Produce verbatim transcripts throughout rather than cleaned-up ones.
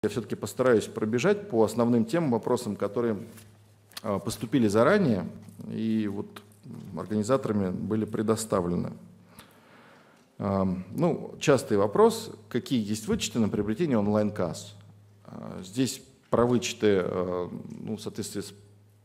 Я все-таки постараюсь пробежать по основным темам, вопросам, которые поступили заранее и вот организаторами были предоставлены. Ну, частый вопрос, какие есть вычеты на приобретение онлайн-касс. Здесь про вычеты, ну, в соответствии с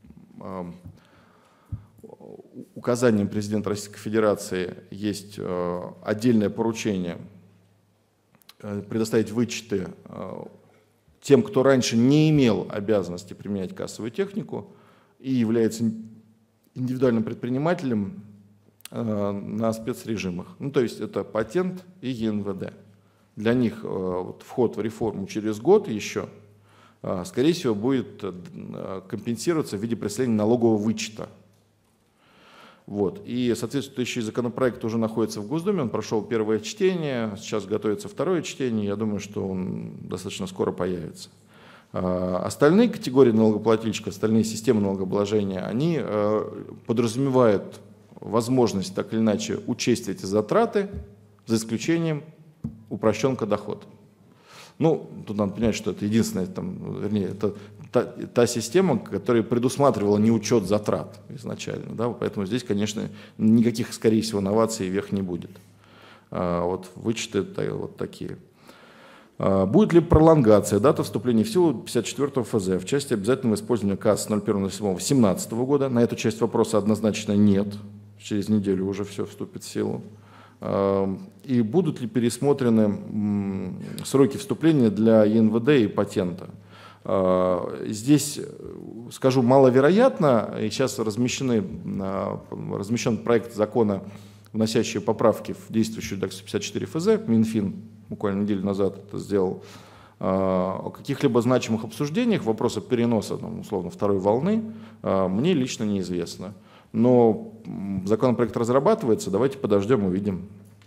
указанием президента Российской Федерации есть отдельное поручение предоставить вычеты тем, кто раньше не имел обязанности применять кассовую технику и является индивидуальным предпринимателем на спецрежимах. Ну, то есть это патент и ЕНВД. Для них вот, вход в реформу через год еще, скорее всего, будет компенсироваться в виде представления налогового вычета. Вот. И соответствующий законопроект уже находится в Госдуме, он прошел первое чтение, сейчас готовится второе чтение, я думаю, что он достаточно скоро появится. Остальные категории налогоплательщиков, остальные системы налогообложения, они подразумевают возможность так или иначе учесть эти затраты, за исключением упрощен кодоход. Ну, тут надо понять, что это единственная, там, вернее, это та, та система, которая предусматривала неучет затрат изначально. Да? Поэтому здесь, конечно, никаких, скорее всего, новаций вверх не будет. А, вот вычеты вот такие. А, будет ли пролонгация дата вступления в силу пятьдесят четвёртого эф зэ в части обязательного использования касс ноль первого ноль седьмого две тысячи семнадцатого года? На эту часть вопроса однозначно нет. Через неделю уже все вступит в силу. И будут ли пересмотрены сроки вступления для ЕНВД и патента? Здесь, скажу, маловероятно, и сейчас размещены, размещен проект закона, вносящий поправки в действующую редакцию пятьдесят четыре эф зэ, Минфин буквально неделю назад это сделал, о каких-либо значимых обсуждениях вопроса переноса, там, условно, второй волны мне лично неизвестно. Но законопроект разрабатывается, давайте подождем, увидим.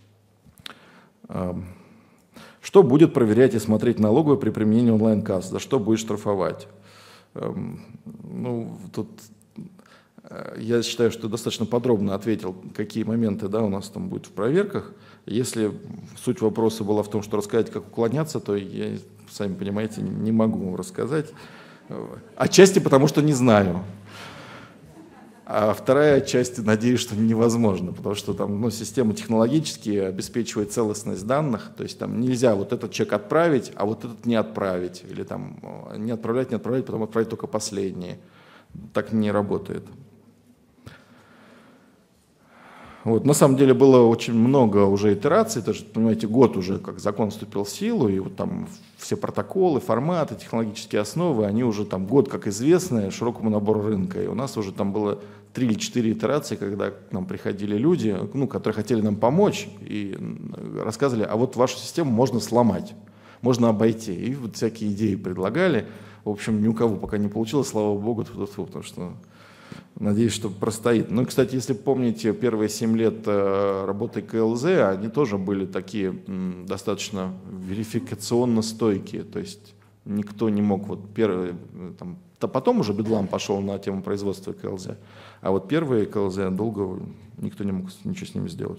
Что будет проверять и смотреть налоговую при применении онлайн-касс? За что будет штрафовать? Ну, тут я считаю, что достаточно подробно ответил, какие моменты, да, у нас там будет в проверках. Если суть вопроса была в том, что рассказать, как уклоняться, то я, сами понимаете, не могу вам рассказать. Отчасти потому, что не знаю. А вторая часть, надеюсь, что невозможно, потому что там, ну, система технологически обеспечивает целостность данных, то есть там нельзя вот этот чек отправить, а вот этот не отправить, или там не отправлять, не отправлять, потом отправить только последние. Так не работает. Вот. На самом деле было очень много уже итераций, даже, понимаете, год уже как закон вступил в силу, и вот там все протоколы, форматы, технологические основы, они уже там год как известны широкому набору рынка. И у нас уже там было три или четыре итерации, когда к нам приходили люди, ну, которые хотели нам помочь и рассказывали, а вот вашу систему можно сломать, можно обойти. И вот всякие идеи предлагали. В общем, ни у кого пока не получилось, слава богу, потому что... Надеюсь, что простоит. Ну, кстати, если помните, первые семь лет работы ка эл зэ, они тоже были такие достаточно верификационно стойкие. То есть никто не мог, вот первые, там, то потом уже бедлам пошел на тему производства ка эл зэ, а вот первые ка эл зэ долго никто не мог ничего с ними сделать.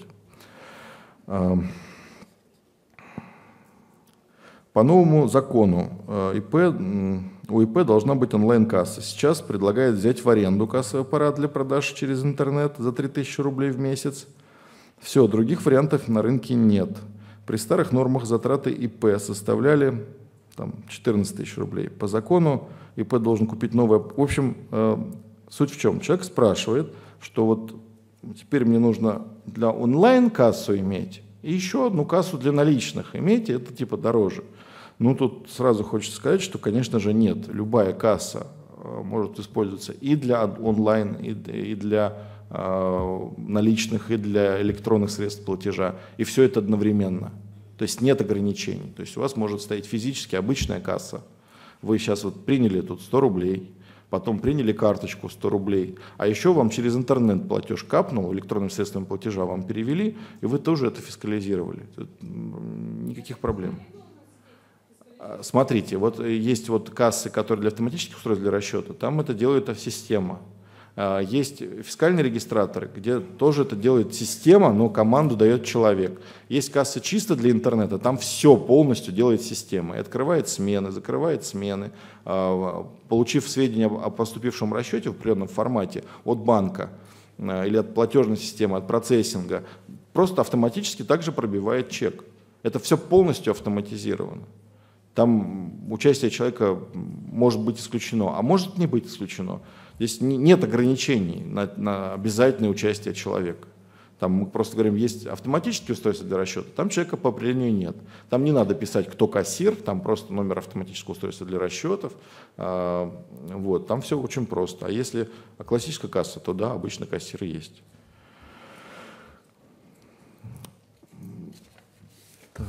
По новому закону ИП, у ИП должна быть онлайн-касса. Сейчас предлагают взять в аренду кассовый аппарат для продаж через интернет за три тысячи рублей в месяц. Все, других вариантов на рынке нет. При старых нормах затраты ИП составляли там, четырнадцать тысяч рублей. По закону ИП должен купить новое. В общем, суть в чем? Человек спрашивает, что вот теперь мне нужно для онлайн-кассу иметь и еще одну кассу для наличных иметь, это типа дороже. Ну, тут сразу хочется сказать, что, конечно же, нет. Любая касса может использоваться и для онлайн, и для э, наличных, и для электронных средств платежа. И все это одновременно. То есть нет ограничений. То есть у вас может стоять физически обычная касса. Вы сейчас вот приняли тут сто рублей, потом приняли карточку сто рублей, а еще вам через интернет платеж капнул, электронным средством платежа вам перевели, и вы тоже это фискализировали. Тут никаких проблем. Смотрите, вот есть вот кассы, которые для автоматических устройств для расчета, там это делает система. Есть фискальные регистраторы, где тоже это делает система, но команду дает человек. Есть кассы чисто для интернета, там все полностью делает система. И открывает смены, закрывает смены, получив сведения о поступившем расчете в определенном формате от банка или от платежной системы, от процессинга, просто автоматически также пробивает чек. Это все полностью автоматизировано. Там участие человека может быть исключено, а может не быть исключено. Здесь нет ограничений на, на обязательное участие человека. Там мы просто говорим, есть автоматические устройства для расчета, там человека по определению нет. Там не надо писать, кто кассир, там просто номер автоматического устройства для расчетов. А, вот, там все очень просто. А если классическая касса, то да, обычно кассир есть. Так.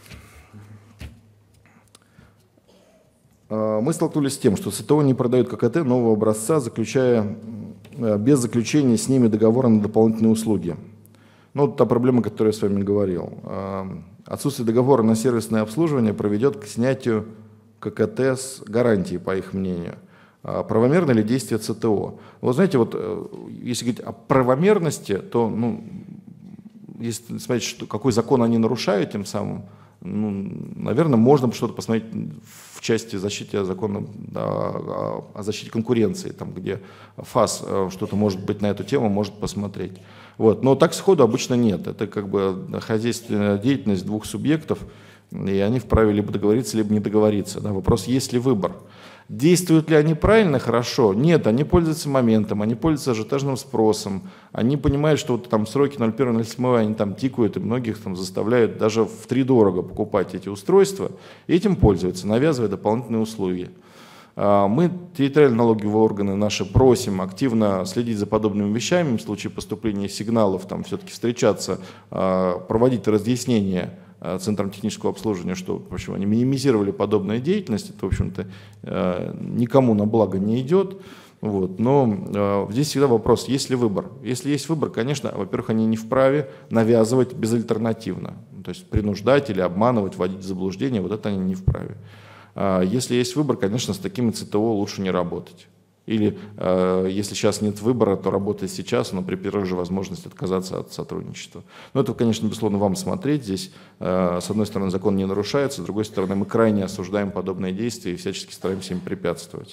Мы столкнулись с тем, что СТО не продают ККТ нового образца, заключая, без заключения с ними договора на дополнительные услуги. Ну, вот та проблема, о которой я с вами говорил. Отсутствие договора на сервисное обслуживание приведет к снятию ККТ с гарантии, по их мнению. Правомерно ли действие СТО? Вы знаете, вот если говорить о правомерности, то, ну, если смотреть, что, какой закон они нарушают тем самым, ну, наверное, можно что-то посмотреть в части защиты закона о, о защите конкуренции, там, где ФАС что-то может быть на эту тему, может посмотреть. Вот. Но так сходу обычно нет. Это как бы хозяйственная деятельность двух субъектов, и они вправе либо договориться, либо не договориться. Да. Вопрос, есть ли выбор. Действуют ли они правильно, хорошо? Нет, они пользуются моментом, они пользуются ажиотажным спросом, они понимают, что вот там сроки ноль первого ноль седьмого они там тикают, и многих там заставляют даже втридорого покупать эти устройства, и этим пользуются, навязывая дополнительные услуги. Мы, территориальные налоговые органы наши, просим активно следить за подобными вещами, в случае поступления сигналов, там все-таки встречаться, проводить разъяснения Центром технического обслуживания, что, в общем, они минимизировали подобную деятельность, это, в общем-то, никому на благо не идет. Вот. Но здесь всегда вопрос, есть ли выбор. Если есть выбор, конечно, во-первых, они не вправе навязывать безальтернативно, то есть принуждать или обманывать, вводить в заблуждение, вот это они не вправе. Если есть выбор, конечно, с такими ЦТО лучше не работать. Или э, если сейчас нет выбора, то работать сейчас, но при первой же возможности отказаться от сотрудничества. Но это, конечно, безусловно, вам смотреть. Здесь, э, с одной стороны, закон не нарушается, с другой стороны, мы крайне осуждаем подобные действия и всячески стараемся им препятствовать.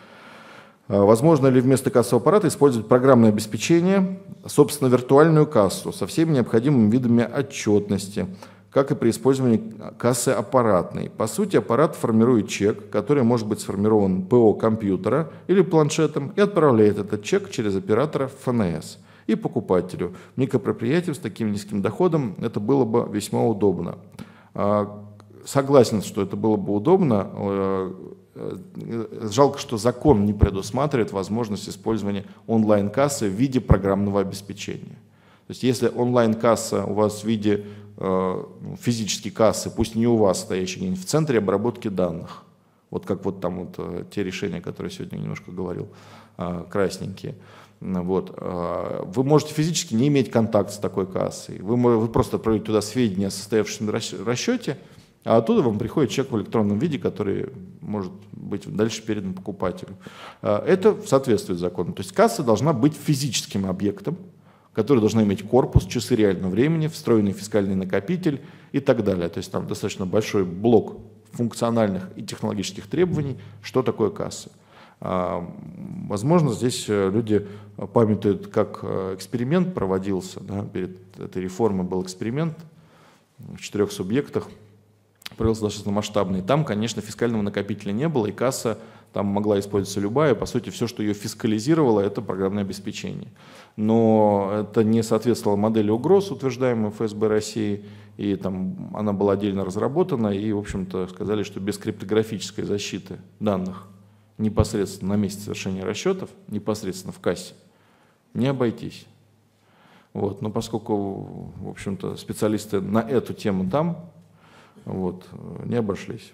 Э, возможно ли вместо кассового аппарата использовать программное обеспечение, собственно, виртуальную кассу со всеми необходимыми видами отчетности, как и при использовании кассы аппаратной. По сути, аппарат формирует чек, который может быть сформирован ПО компьютера или планшетом, и отправляет этот чек через оператора эф эн эс. И покупателю. Микропредприятиям с таким низким доходом это было бы весьма удобно. Согласен, что это было бы удобно. Жалко, что закон не предусматривает возможность использования онлайн-кассы в виде программного обеспечения. То есть если онлайн-касса у вас в виде физические кассы, пусть не у вас, стоящие где-нибудь в центре обработки данных, вот как вот там вот те решения, которые я сегодня немножко говорил, красненькие, вот, вы можете физически не иметь контакт с такой кассой, вы, вы просто отправите туда сведения о состоявшемся расчете, а оттуда вам приходит чек в электронном виде, который может быть дальше передан покупателю. Это соответствует закону, то есть касса должна быть физическим объектом, которая должна иметь корпус, часы реального времени, встроенный фискальный накопитель и так далее. То есть там достаточно большой блок функциональных и технологических требований, что такое касса. Возможно, здесь люди памятуют, как эксперимент проводился. Да, перед этой реформой был эксперимент в четырех субъектах, провелся достаточно масштабный. Там, конечно, фискального накопителя не было, и касса там могла использоваться любая. По сути, все, что ее фискализировало, это программное обеспечение. Но это не соответствовало модели угроз, утверждаемой эф эс бэ России, и там она была отдельно разработана, и, в общем-то, сказали, что без криптографической защиты данных непосредственно на месте совершения расчетов, непосредственно в кассе, не обойтись. Вот. Но поскольку, в общем-то, специалисты на эту тему там, вот, не обошлись.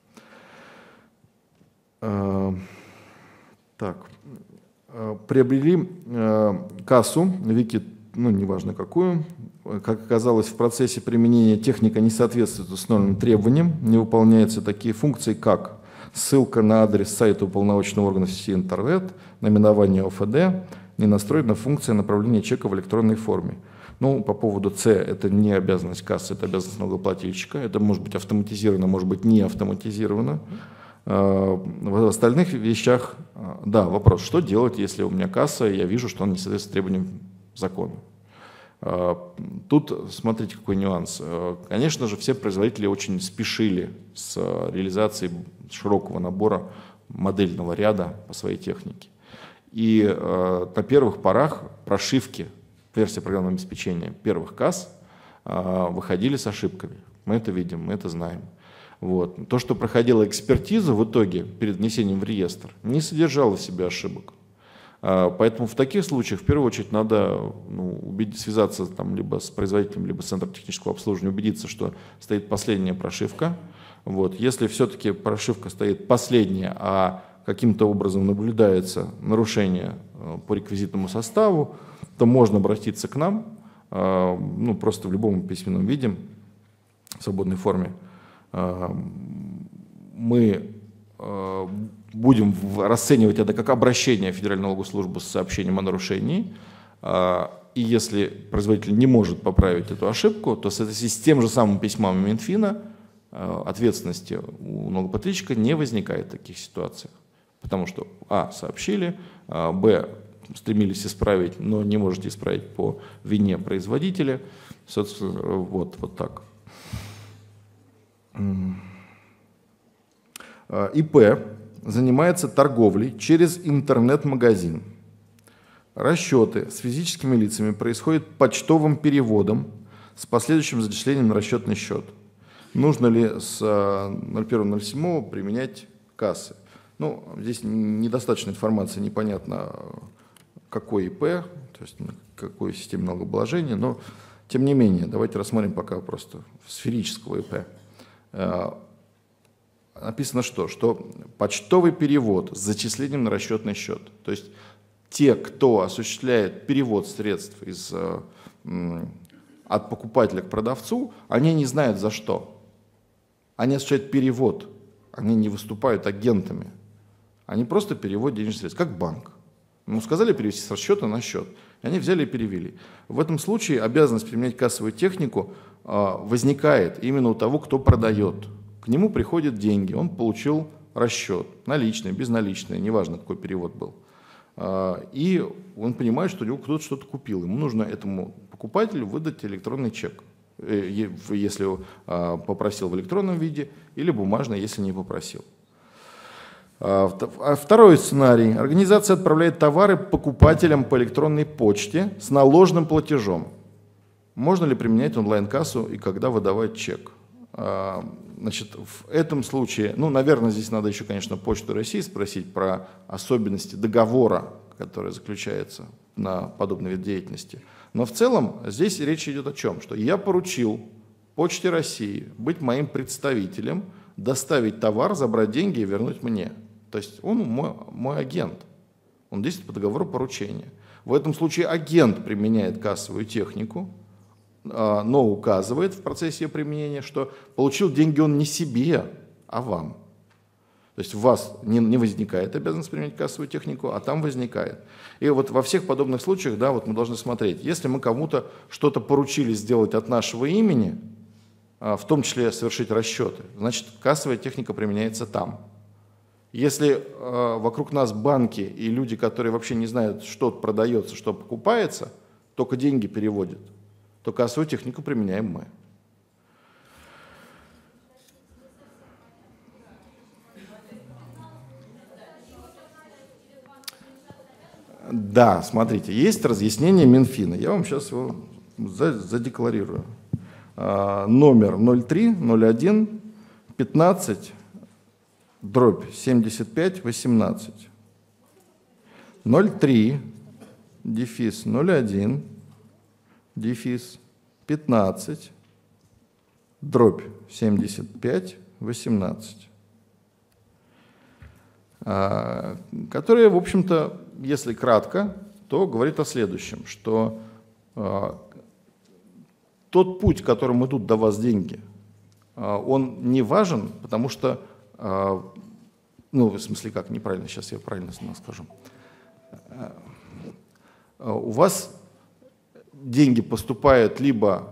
Так. Приобрели кассу, Вики, ну, неважно какую. Как оказалось, в процессе применения техника не соответствует установленным требованиям, не выполняются такие функции, как ссылка на адрес сайта уполномоченного органа в сети интернет, наименование О Ф Д, не настроена функция направления чека в электронной форме. Ну, по поводу С, это не обязанность кассы, это обязанность налогоплательщика. Это может быть автоматизировано, может быть не автоматизировано. В остальных вещах, да, вопрос, что делать, если у меня касса, и я вижу, что она не соответствует требованиям закона. Тут смотрите, какой нюанс. Конечно же, все производители очень спешили с реализацией широкого набора модельного ряда по своей технике. И на первых порах прошивки версии программного обеспечения первых касс выходили с ошибками. Мы это видим, мы это знаем. Вот. То, что проходило экспертизу в итоге перед внесением в реестр, не содержало в себе ошибок. Поэтому в таких случаях в первую очередь надо ну, убедить, связаться там, либо с производителем, либо с центром технического обслуживания, убедиться, что стоит последняя прошивка. Вот. Если все-таки прошивка стоит последняя, а каким-то образом наблюдается нарушение по реквизитному составу, то можно обратиться к нам, ну, просто в любом письменном виде, в свободной форме. Мы будем расценивать это как обращение в Федеральную налоговую службу с сообщением о нарушении. И если производитель не может поправить эту ошибку, то с, с тем же самым письмом Минфина ответственности у налогоплательщика не возникает в таких ситуациях. Потому что а. сообщили, б. стремились исправить, но не можете исправить по вине производителя. Собственно, вот, вот так. И П занимается торговлей через интернет-магазин. Расчеты с физическими лицами происходят почтовым переводом с последующим зачислением на расчетный счет. Нужно ли с ноль первого ноль седьмого применять кассы? Ну, здесь недостаточно информации, непонятно, какой ИП, то есть на какой системе налогообложения, но тем не менее, давайте рассмотрим пока просто сферического ИП. Написано что? Что почтовый перевод с зачислением на расчетный счет. То есть те, кто осуществляет перевод средств из, от покупателя к продавцу, они не знают за что. Они осуществляют перевод, они не выступают агентами. Они просто переводят денежные средства, как банк. Ну, сказали перевести с расчета на счет. И они взяли и перевели. В этом случае обязанность применять кассовую технику возникает именно у того, кто продает. К нему приходят деньги, он получил расчет, наличный, безналичный, неважно, какой перевод был. И он понимает, что у него кто-то что-то купил. Ему нужно этому покупателю выдать электронный чек, если попросил в электронном виде, или бумажно, если не попросил. Второй сценарий. Организация отправляет товары покупателям по электронной почте с наложенным платежом. Можно ли применять онлайн-кассу и когда выдавать чек? Значит, в этом случае, ну, наверное, здесь надо еще, конечно, Почту России спросить про особенности договора, который заключается на подобный вид деятельности. Но в целом здесь речь идет о чем? Что я поручил Почте России быть моим представителем, доставить товар, забрать деньги и вернуть мне. То есть он мой, мой агент. Он действует по договору поручения. В этом случае агент применяет кассовую технику, но указывает в процессе ее применения, что получил деньги он не себе, а вам. То есть у вас не, не возникает обязанность применять кассовую технику, а там возникает. И вот во всех подобных случаях, да, вот мы должны смотреть, если мы кому-то что-то поручили сделать от нашего имени, в том числе совершить расчеты, значит, кассовая техника применяется там. Если э, вокруг нас банки и люди, которые вообще не знают, что продается, что покупается, только деньги переводят, то кассовую технику применяем мы. Да, смотрите, есть разъяснение Минфина. Я вам сейчас его задекларирую. Номер ноль три ноль один пятнадцать дробь семьдесят пять восемнадцать. ноль три дефис ноль один дефис пятнадцать дробь семьдесят пять восемнадцать. Которая, в общем-то, если кратко, то говорит о следующем, что тот путь, которым идут до вас деньги, он не важен, потому что Ну, в смысле, как неправильно, сейчас я правильно скажу. У вас деньги поступают либо,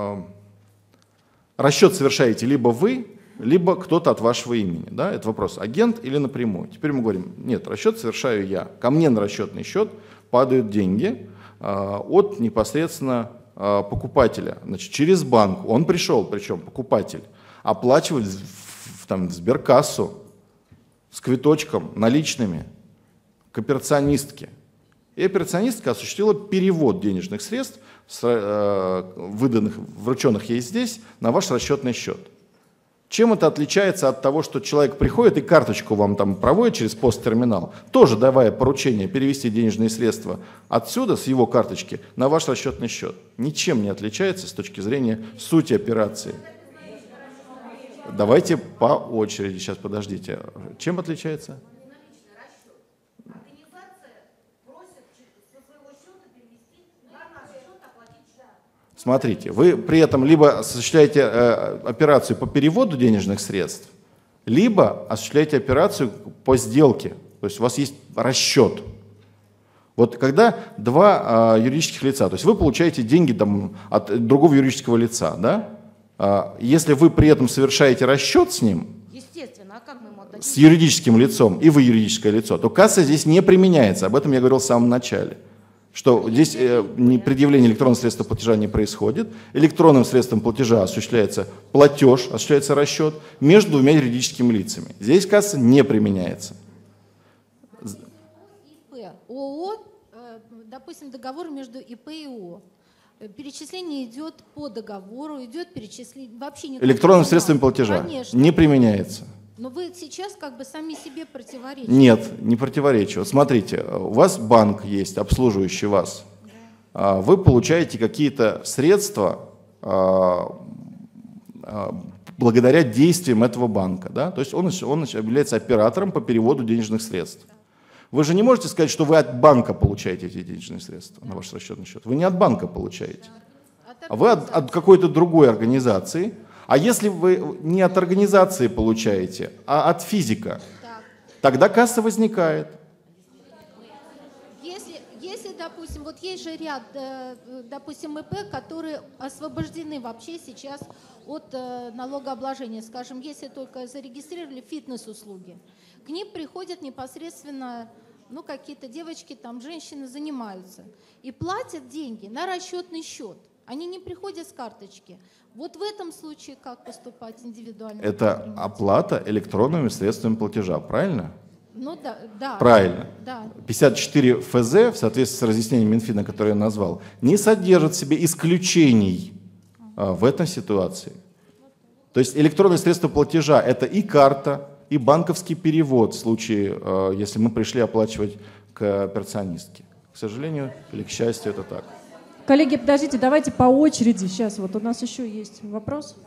расчет совершаете либо вы, либо кто-то от вашего имени. Да? Это вопрос, агент или напрямую. Теперь мы говорим, нет, расчет совершаю я. Ко мне на расчетный счет падают деньги от непосредственно покупателя. Значит, через банк. Он пришел, причем покупатель, оплачивать в, там, в сберкассу с квиточком, наличными, к операционистке. И операционистка осуществила перевод денежных средств, выданных, врученных ей здесь, на ваш расчетный счет. Чем это отличается от того, что человек приходит и карточку вам там проводит через посттерминал, тоже давая поручение перевести денежные средства отсюда, с его карточки, на ваш расчетный счет? Ничем не отличается с точки зрения сути операции. Давайте по очереди, сейчас подождите. Чем отличается? Смотрите, вы при этом либо осуществляете э, операцию по переводу денежных средств, либо осуществляете операцию по сделке. То есть у вас есть расчет. Вот когда два э, юридических лица, то есть вы получаете деньги там, от другого юридического лица, да? э, если вы при этом совершаете расчет с ним, естественно, а как мы ему отдадим? С юридическим лицом, и вы юридическое лицо, то касса здесь не применяется. Об этом я говорил в самом начале. Что здесь э, предъявление электронного средства платежа не происходит, электронным средством платежа осуществляется платеж, осуществляется расчет между двумя юридическими лицами. Здесь касса не применяется. ИП, ООО, э, допустим, договор между ИП и ООО. Перечисление идет по договору, идет перечисление вообще не электронным средством платежа. Конечно. Не применяется. Но вы сейчас как бы сами себе противоречите. Нет, не противоречу. Вот смотрите, у вас банк есть, обслуживающий вас. Да. Вы получаете какие-то средства благодаря действиям этого банка. Да? То есть он, он является оператором по переводу денежных средств. Да. Вы же не можете сказать, что вы от банка получаете эти денежные средства, да, на ваш расчетный счет. Вы не от банка получаете. Да. А вы от, от какой-то другой организации. А если вы не от организации получаете, а от физика, так. Тогда касса возникает. Если, если, допустим, вот есть же ряд, допустим, ИП, которые освобождены вообще сейчас от налогообложения. Скажем, если только зарегистрировали фитнес-услуги, к ним приходят непосредственно, ну, какие-то девочки, там, женщины занимаются и платят деньги на расчетный счет. Они не приходят с карточки. Вот в этом случае как поступать индивидуально? Это оплата электронными средствами платежа, правильно? Ну да, да. Правильно. Да. пятьдесят четыре эф зэ, в соответствии с разъяснением Минфина, которое я назвал, не содержит в себе исключений а, в этой ситуации. То есть электронные средства платежа – это и карта, и банковский перевод в случае, а, если мы пришли оплачивать к операционистке. К сожалению или к счастью, это так. Коллеги, подождите, давайте по очереди. Сейчас вот у нас еще есть вопрос.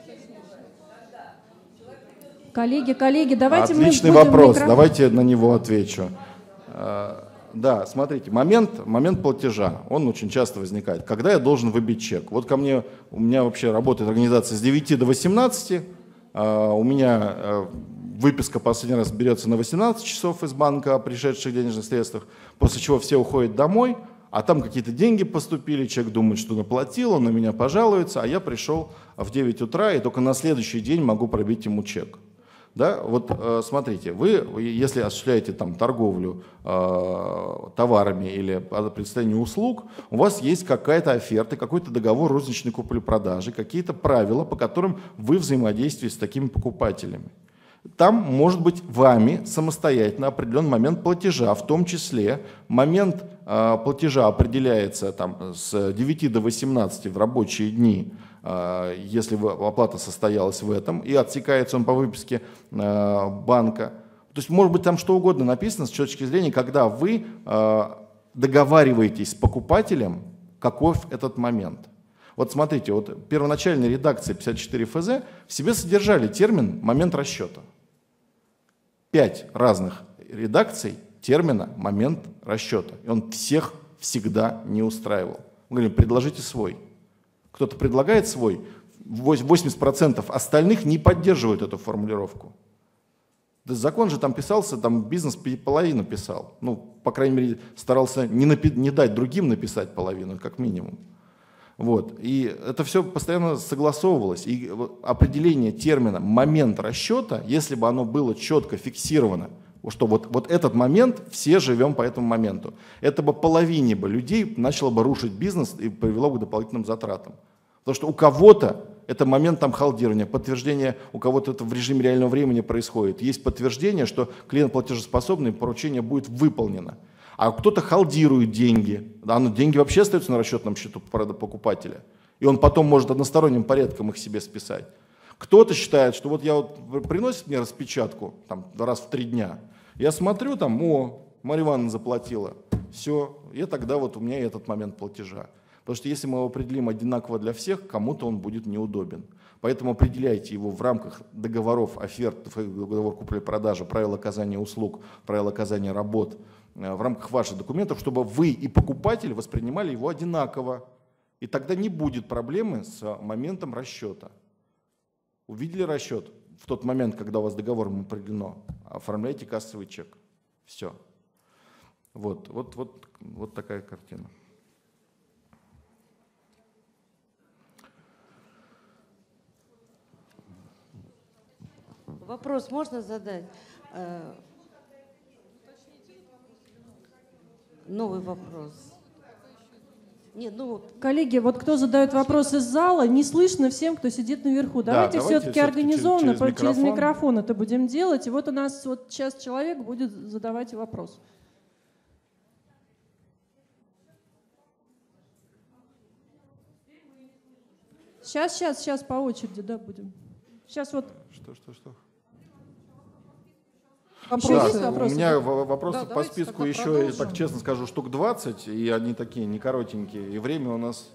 Коллеги, коллеги, давайте Отличный мы будем вопрос, микрофон. Давайте на него отвечу. Да, смотрите, момент, момент платежа, он очень часто возникает. Когда я должен выбить чек? Вот ко мне, у меня вообще работает организация с девяти до восемнадцати, у меня выписка последний раз берется на восемнадцать часов из банка о пришедших денежных средствах, после чего все уходят домой, а там какие-то деньги поступили, человек думает, что наплатил, он на меня пожалуется, а я пришел в девять утра и только на следующий день могу пробить ему чек. Да? Вот э, смотрите, вы, если осуществляете там торговлю э, товарами или представление услуг, у вас есть какая-то оферта, какой-то договор розничной купли-продажи, какие-то правила, по которым вы взаимодействуете с такими покупателями. Там может быть вами самостоятельно определен момент платежа, в том числе момент э, платежа определяется там, с девяти до восемнадцати в рабочие дни, э, если вы, оплата состоялась в этом, и отсекается он по выписке э, банка. То есть может быть там что угодно написано с точки зрения, когда вы э, договариваетесь с покупателем, каков этот момент. Вот смотрите, вот первоначальная редакция пятьдесят четыре эф зэ в себе содержали термин «момент расчета». Пять разных редакций термина «момент расчета». И он всех всегда не устраивал. Мы говорим, предложите свой. Кто-то предлагает свой, восемьдесят процентов остальных не поддерживают эту формулировку. Да закон же там писался, там бизнес половину писал. Ну, по крайней мере, старался не, напи- не дать другим написать половину, как минимум. Вот. И это все постоянно согласовывалось. И определение термина «момент расчета», если бы оно было четко фиксировано, что вот, вот этот момент, все живем по этому моменту, это бы половине бы людей начало бы рушить бизнес и привело бы к дополнительным затратам. Потому что у кого-то это момент там халдирования, подтверждение, у кого-то это в режиме реального времени происходит. Есть подтверждение, что клиент платежеспособный, поручение будет выполнено. А кто-то халдирует деньги. Да, но деньги вообще остаются на расчетном счету покупателя. И он потом может односторонним порядком их себе списать. Кто-то считает, что вот я вот приносит мне распечатку там, раз в три дня, я смотрю, там, о, Марья Ивановна заплатила, все, и тогда вот у меня и этот момент платежа. Потому что если мы его определим одинаково для всех, кому-то он будет неудобен. Поэтому определяйте его в рамках договоров, оферт, договор купли-продажи, правил оказания услуг, правил оказания работ, в рамках ваших документов, чтобы вы и покупатель воспринимали его одинаково. И тогда не будет проблемы с моментом расчета. Увидели расчет в тот момент, когда у вас договором определено, оформляйте кассовый чек. Все. Вот, вот, вот, вот такая картина. Вопрос можно задать? Новый вопрос. Нет, ну... Коллеги, вот кто задает вопрос из зала, не слышно всем, кто сидит наверху. Да, давайте, давайте все-таки все-таки организованно через, через, через микрофон. микрофон это будем делать. И вот у нас вот сейчас человек будет задавать вопрос. Сейчас, сейчас, сейчас по очереди, да, будем. Сейчас вот. Что, что, что? Еще Да, есть вопросы? у меня вопросы Да, по списку еще, я так продолжим. честно скажу, штук двадцать, и они такие не коротенькие, и время у нас...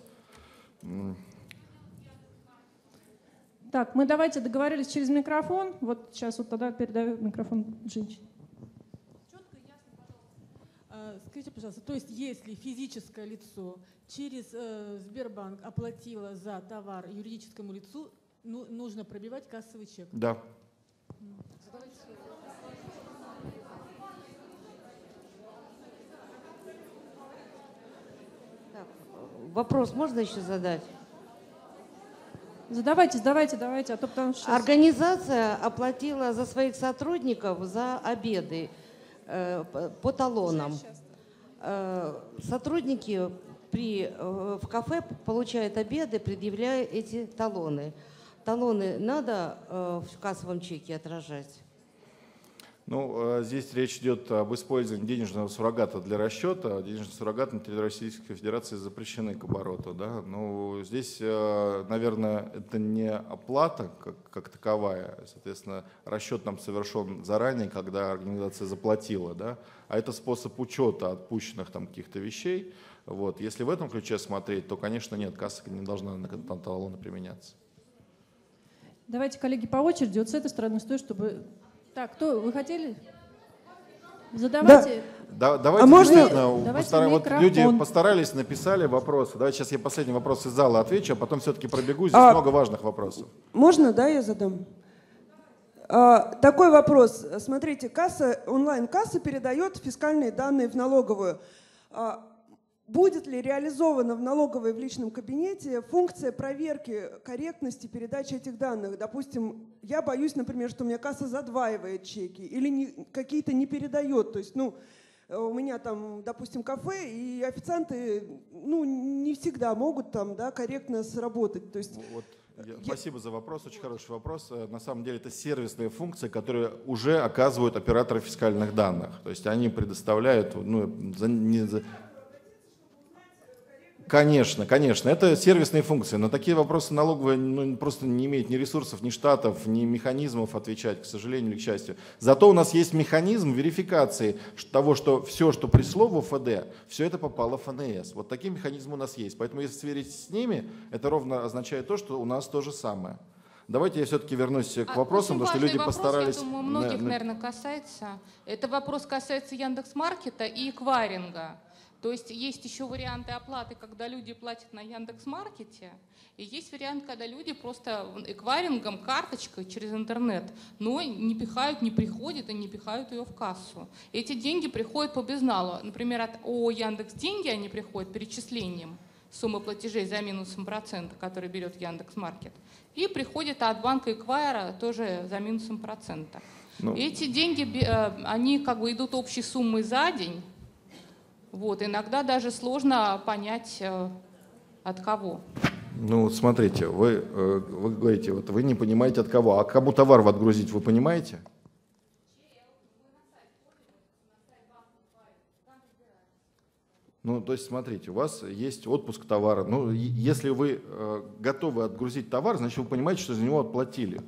Так, мы давайте договорились через микрофон. Вот сейчас вот тогда передаю микрофон женщине. Скажите, пожалуйста, то есть если физическое лицо через э, Сбербанк оплатило за товар юридическому лицу, ну, нужно пробивать кассовый чек? Да. Так, вопрос можно еще задать? Задавайте, задавайте, давайте, а то потому что... Организация оплатила за своих сотрудников за обеды э, по талонам. Э, сотрудники при, э, в кафе получают обеды, предъявляя эти талоны. Талоны надо э, в кассовом чеке отражать? Ну, здесь речь идет об использовании денежного суррогата для расчета. Денежные суррогаты на территории Российской Федерации запрещены к обороту. Да? Но здесь, наверное, это не оплата как, как таковая. Соответственно, расчет нам совершен заранее, когда организация заплатила. Да? А это способ учета отпущенных там каких-то вещей. Вот. Если в этом ключе смотреть, то, конечно, нет, касса не должна на талоны применяться. Давайте, коллеги, по очереди. Вот с этой стороны стоит, чтобы... Так, кто? Вы хотели? Задавайте. Да, давайте, а можно... действительно, постара... вот люди постарались, написали вопросы. Давайте сейчас я последний вопрос из зала отвечу, а потом все-таки пробегу. Здесь а... много важных вопросов. Можно, да, я задам? А, такой вопрос. Смотрите, касса, онлайн-касса передает фискальные данные в налоговую. А, будет ли реализована в налоговой в личном кабинете функция проверки корректности передачи этих данных? Допустим, я боюсь, например, что у меня касса задваивает чеки или не, какие-то не передает. То есть, ну, у меня там, допустим, кафе, и официанты, ну, не всегда могут там, да, корректно сработать. То есть, вот. Я, я... Спасибо за вопрос, очень хороший вопрос. На самом деле это сервисные функции, которые уже оказывают операторы фискальных данных. То есть они предоставляют, ну, за, не за... Конечно, конечно, это сервисные функции. На такие вопросы налоговая ну, просто не имеет ни ресурсов, ни штатов, ни механизмов отвечать, к сожалению или к счастью. Зато у нас есть механизм верификации того, что все, что пришло в ОФД, все это попало в эф эн эс. Вот такие механизмы у нас есть. Поэтому если сверить с ними, это ровно означает то, что у нас то же самое. Давайте я все-таки вернусь к вопросам, потому что люди вопрос, постарались... Я думаю, многих, на, на... наверное, касается. Это вопрос касается Яндекс.Маркета и эквайринга. То есть есть еще варианты оплаты, когда люди платят на Яндекс.Маркете, и есть вариант, когда люди просто эквайрингом, карточкой через интернет, но не пихают, не приходят и не пихают ее в кассу. Эти деньги приходят по безналу. Например, от ООО Яндекс.Деньги они приходят перечислением суммы платежей за минусом процента, который берет Яндекс.Маркет, и приходят от банка Эквайра тоже за минусом процента. Ну. Эти деньги, они как бы идут общей суммой за день. Вот, иногда даже сложно понять, от кого. Ну вот смотрите, вы, вы говорите, вот вы не понимаете от кого, а кому товар отгрузить, вы понимаете? Ну, то есть, смотрите, у вас есть отпуск товара. Ну, если вы э, готовы отгрузить товар, значит, вы понимаете, что за него отплатили.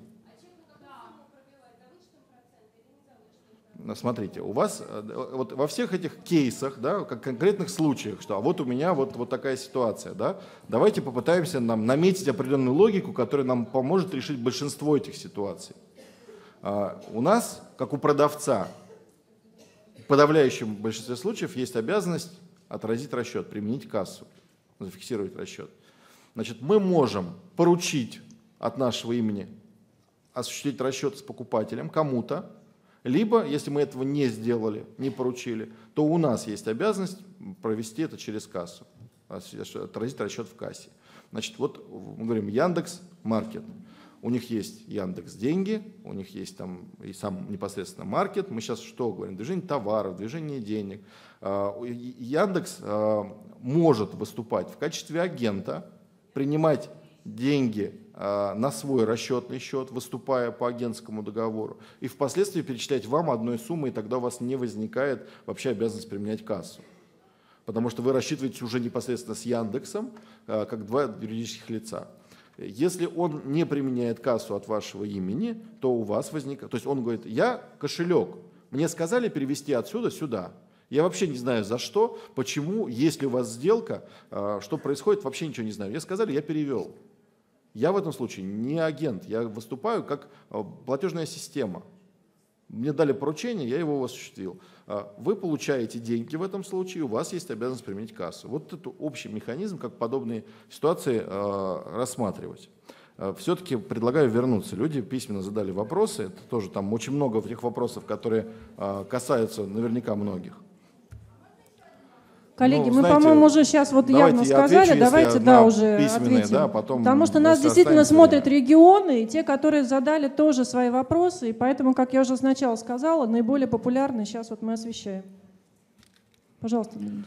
Смотрите, у вас вот во всех этих кейсах, да, как конкретных случаях, что а вот у меня вот, вот такая ситуация, да, давайте попытаемся нам наметить определенную логику, которая нам поможет решить большинство этих ситуаций. А, у нас, как у продавца, в подавляющем большинстве случаев есть обязанность отразить расчет, применить кассу, зафиксировать расчет. Значит, мы можем поручить от нашего имени осуществить расчет с покупателем кому-то, либо, если мы этого не сделали, не поручили, то у нас есть обязанность провести это через кассу, отразить расчет в кассе. Значит, вот мы говорим Яндекс.Маркет. У них есть Яндекс.Деньги, у них есть там и сам непосредственно маркет. Мы сейчас что говорим? Движение товаров, движение денег. Яндекс может выступать в качестве агента, принимать деньги на свой расчетный счет, выступая по агентскому договору, и впоследствии перечислять вам одной суммой, и тогда у вас не возникает вообще обязанность применять кассу. Потому что вы рассчитываете уже непосредственно с Яндексом, как два юридических лица. Если он не применяет кассу от вашего имени, то у вас возникает... То есть он говорит, я кошелек, мне сказали перевести отсюда сюда. Я вообще не знаю за что, почему, есть ли у вас сделка, что происходит, вообще ничего не знаю. Мне сказали, я перевел. Я в этом случае не агент, я выступаю как платежная система. Мне дали поручение, я его осуществил. Вы получаете деньги в этом случае, у вас есть обязанность применить кассу. Вот это общий механизм, как подобные ситуации рассматривать. Все-таки предлагаю вернуться. Люди письменно задали вопросы, это тоже там очень много этих вопросов, которые касаются наверняка многих. Коллеги, ну, мы, знаете, по-моему, уже сейчас вот явно сказали, отвечу, давайте да, уже ответим. Да, потом Потому что нас действительно смотрят регионы, и те, которые задали тоже свои вопросы, и поэтому, как я уже сначала сказала, наиболее популярные сейчас вот мы освещаем. Пожалуйста, Дмитрий.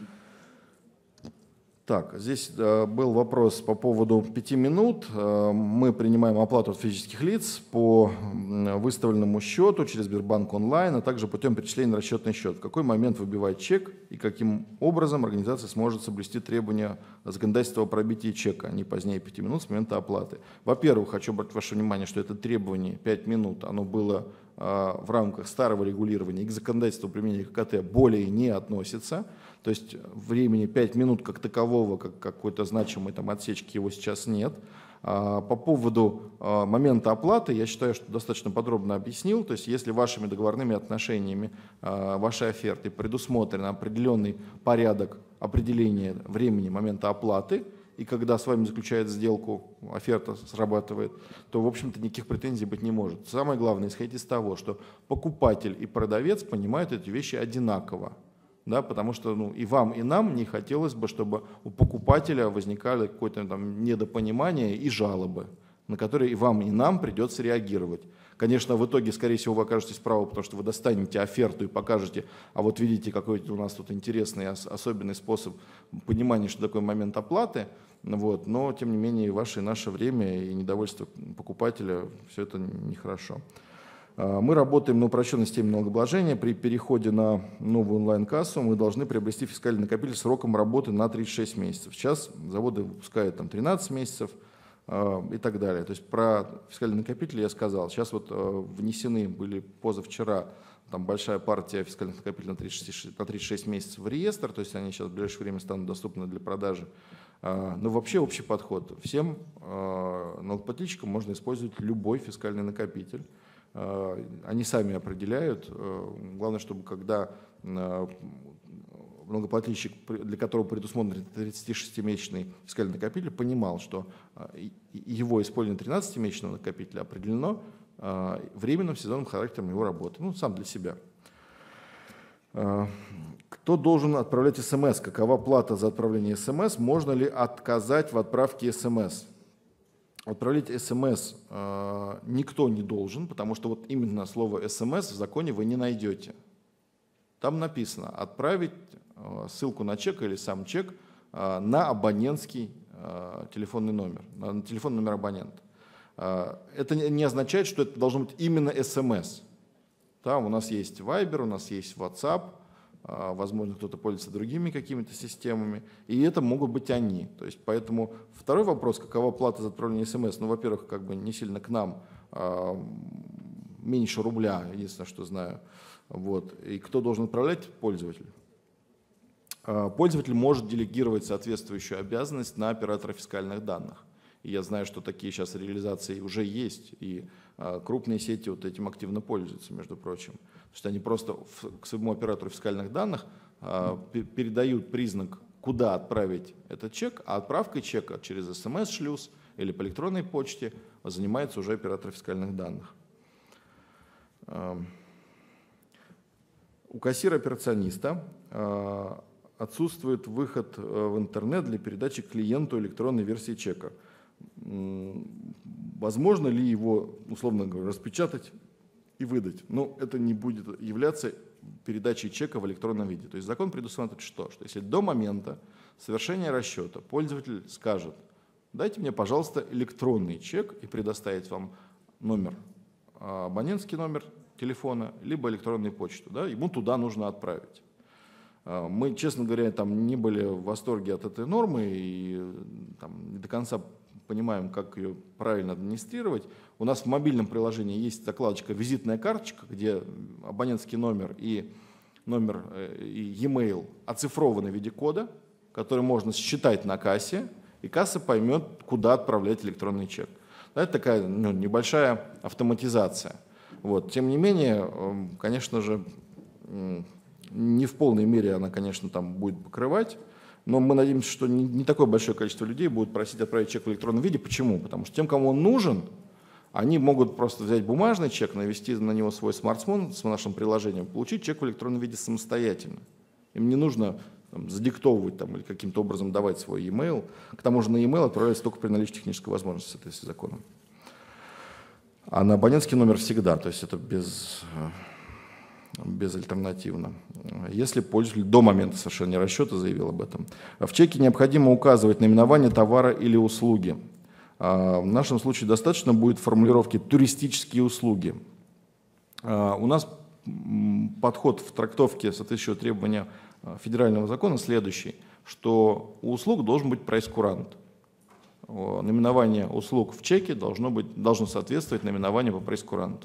Так, здесь э, был вопрос по поводу пяти минут. Э, мы принимаем оплату от физических лиц по выставленному счету через Сбербанк онлайн, а также путем перечисления на расчетный счет. В какой момент выбивать чек и каким образом организация сможет соблюсти требования законодательства о пробитии чека не позднее пяти минут с момента оплаты? Во-первых, хочу обратить ваше внимание, что это требование пять минут, оно было э, в рамках старого регулирования и к законодательству применения ККТ более не относится. То есть времени пять минут как такового, как какой-то значимой там отсечки его сейчас нет. По поводу момента оплаты, я считаю, что достаточно подробно объяснил. То есть если вашими договорными отношениями, вашей оферты предусмотрен определенный порядок определения времени момента оплаты, и когда с вами заключает сделку, оферта срабатывает, то, в общем-то, никаких претензий быть не может. Самое главное, исходить из того, что покупатель и продавец понимают эти вещи одинаково. Да, потому что ну, и вам, и нам не хотелось бы, чтобы у покупателя возникало какое-то там недопонимание и жалобы, на которые и вам, и нам придется реагировать. Конечно, в итоге, скорее всего, вы окажетесь правы, потому что вы достанете оферту и покажете, а вот видите, какой у нас тут интересный, особенный способ понимания, что такое момент оплаты. Вот, но, тем не менее, и ваше, и наше время, и недовольство покупателя, все это нехорошо. Мы работаем на упрощенной системе налогообложения. При переходе на новую онлайн-кассу мы должны приобрести фискальный накопитель сроком работы на тридцать шесть месяцев. Сейчас заводы выпускают там, тринадцать месяцев э, и так далее. То есть про фискальный накопитель я сказал. Сейчас вот э, внесены были позавчера там, большая партия фискальных накопителей на тридцать шесть месяцев в реестр. То есть они сейчас в ближайшее время станут доступны для продажи. Э, но вообще общий подход. Всем э, налогоплательщикам можно использовать любой фискальный накопитель. Они сами определяют. Главное, чтобы когда налогоплательщик, для которого предусмотрен тридцатишестимесячный фискальный накопитель, понимал, что его использование тринадцатимесячного накопителя определено временным сезонным характером его работы, ну, сам для себя. Кто должен отправлять СМС? Какова плата за отправление СМС? Можно ли отказать в отправке СМС? Отправлять СМС э, никто не должен, потому что вот именно слово СМС в законе вы не найдете. Там написано отправить э, ссылку на чек или сам чек э, на абонентский э, телефонный номер, на телефонный номер абонента. Э, это не означает, что это должно быть именно СМС. Там у нас есть Viber, у нас есть WhatsApp, возможно, кто-то пользуется другими какими-то системами, и это могут быть они. То есть, поэтому второй вопрос, какова плата за отправление СМС, ну, во-первых, как бы не сильно к нам, а меньше рубля, единственное, что знаю. Вот. И кто должен отправлять? Пользователь. Пользователь может делегировать соответствующую обязанность на оператора фискальных данных. И я знаю, что такие сейчас реализации уже есть, и крупные сети вот этим активно пользуются, между прочим. То есть они просто к своему оператору фискальных данных передают признак, куда отправить этот чек, а отправкой чека через СМС-шлюз или по электронной почте занимается уже оператор фискальных данных. У кассира-операциониста отсутствует выход в интернет для передачи клиенту электронной версии чека. Возможно ли его, условно говоря, распечатать и выдать? Но это не будет являться передачей чека в электронном виде. То есть закон предусматривает что? Что если до момента совершения расчета пользователь скажет, дайте мне, пожалуйста, электронный чек и предоставить вам номер, абонентский номер телефона, либо электронную почту, да, ему туда нужно отправить. Мы, честно говоря, там не были в восторге от этой нормы и там, не до конца понимаем, как ее правильно администрировать. У нас в мобильном приложении есть закладочка «Визитная карточка», где абонентский номер и номер и e-mail оцифрованы в виде кода, который можно считать на кассе, и касса поймет, куда отправлять электронный чек. Это такая ну, небольшая автоматизация. Вот. Тем не менее, конечно же, не в полной мере она, конечно, там будет покрывать, но мы надеемся, что не, не такое большое количество людей будут просить отправить чек в электронном виде. Почему? Потому что тем, кому он нужен, они могут просто взять бумажный чек, навести на него свой смартфон с нашим приложением, получить чек в электронном виде самостоятельно. Им не нужно там, задиктовывать там, или каким-то образом давать свой e-mail. К тому же на e-mail отправляется только при наличии технической возможности в соответствии с законом. А на абонентский номер всегда, то есть это без... безальтернативно, если пользователь до момента совершения расчета заявил об этом. В чеке необходимо указывать наименование товара или услуги. В нашем случае достаточно будет формулировки «туристические услуги». У нас подход в трактовке соответствующего требования федерального закона следующий, что у услуг должен быть прайс-курант. Наименование услуг в чеке должно, быть, должно соответствовать наименованию по прайс-куранту.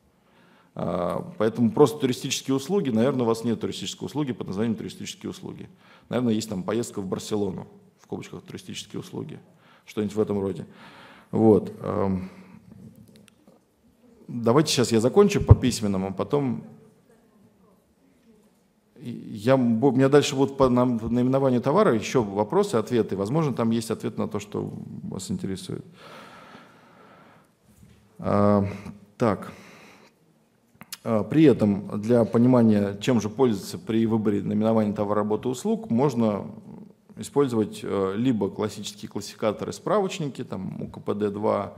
Поэтому просто туристические услуги, наверное, у вас нет туристической услуги под названием туристические услуги. Наверное, есть там поездка в Барселону, в скобочках туристические услуги, что-нибудь в этом роде. Вот. Давайте сейчас я закончу по письменному, а потом я, у меня дальше будут по наименованию товара еще вопросы, ответы. Возможно, там есть ответ на то, что вас интересует. Так. При этом для понимания, чем же пользоваться при выборе наименования товара, работы, услуг, можно использовать либо классические классификаторы, справочники, там У К П Д два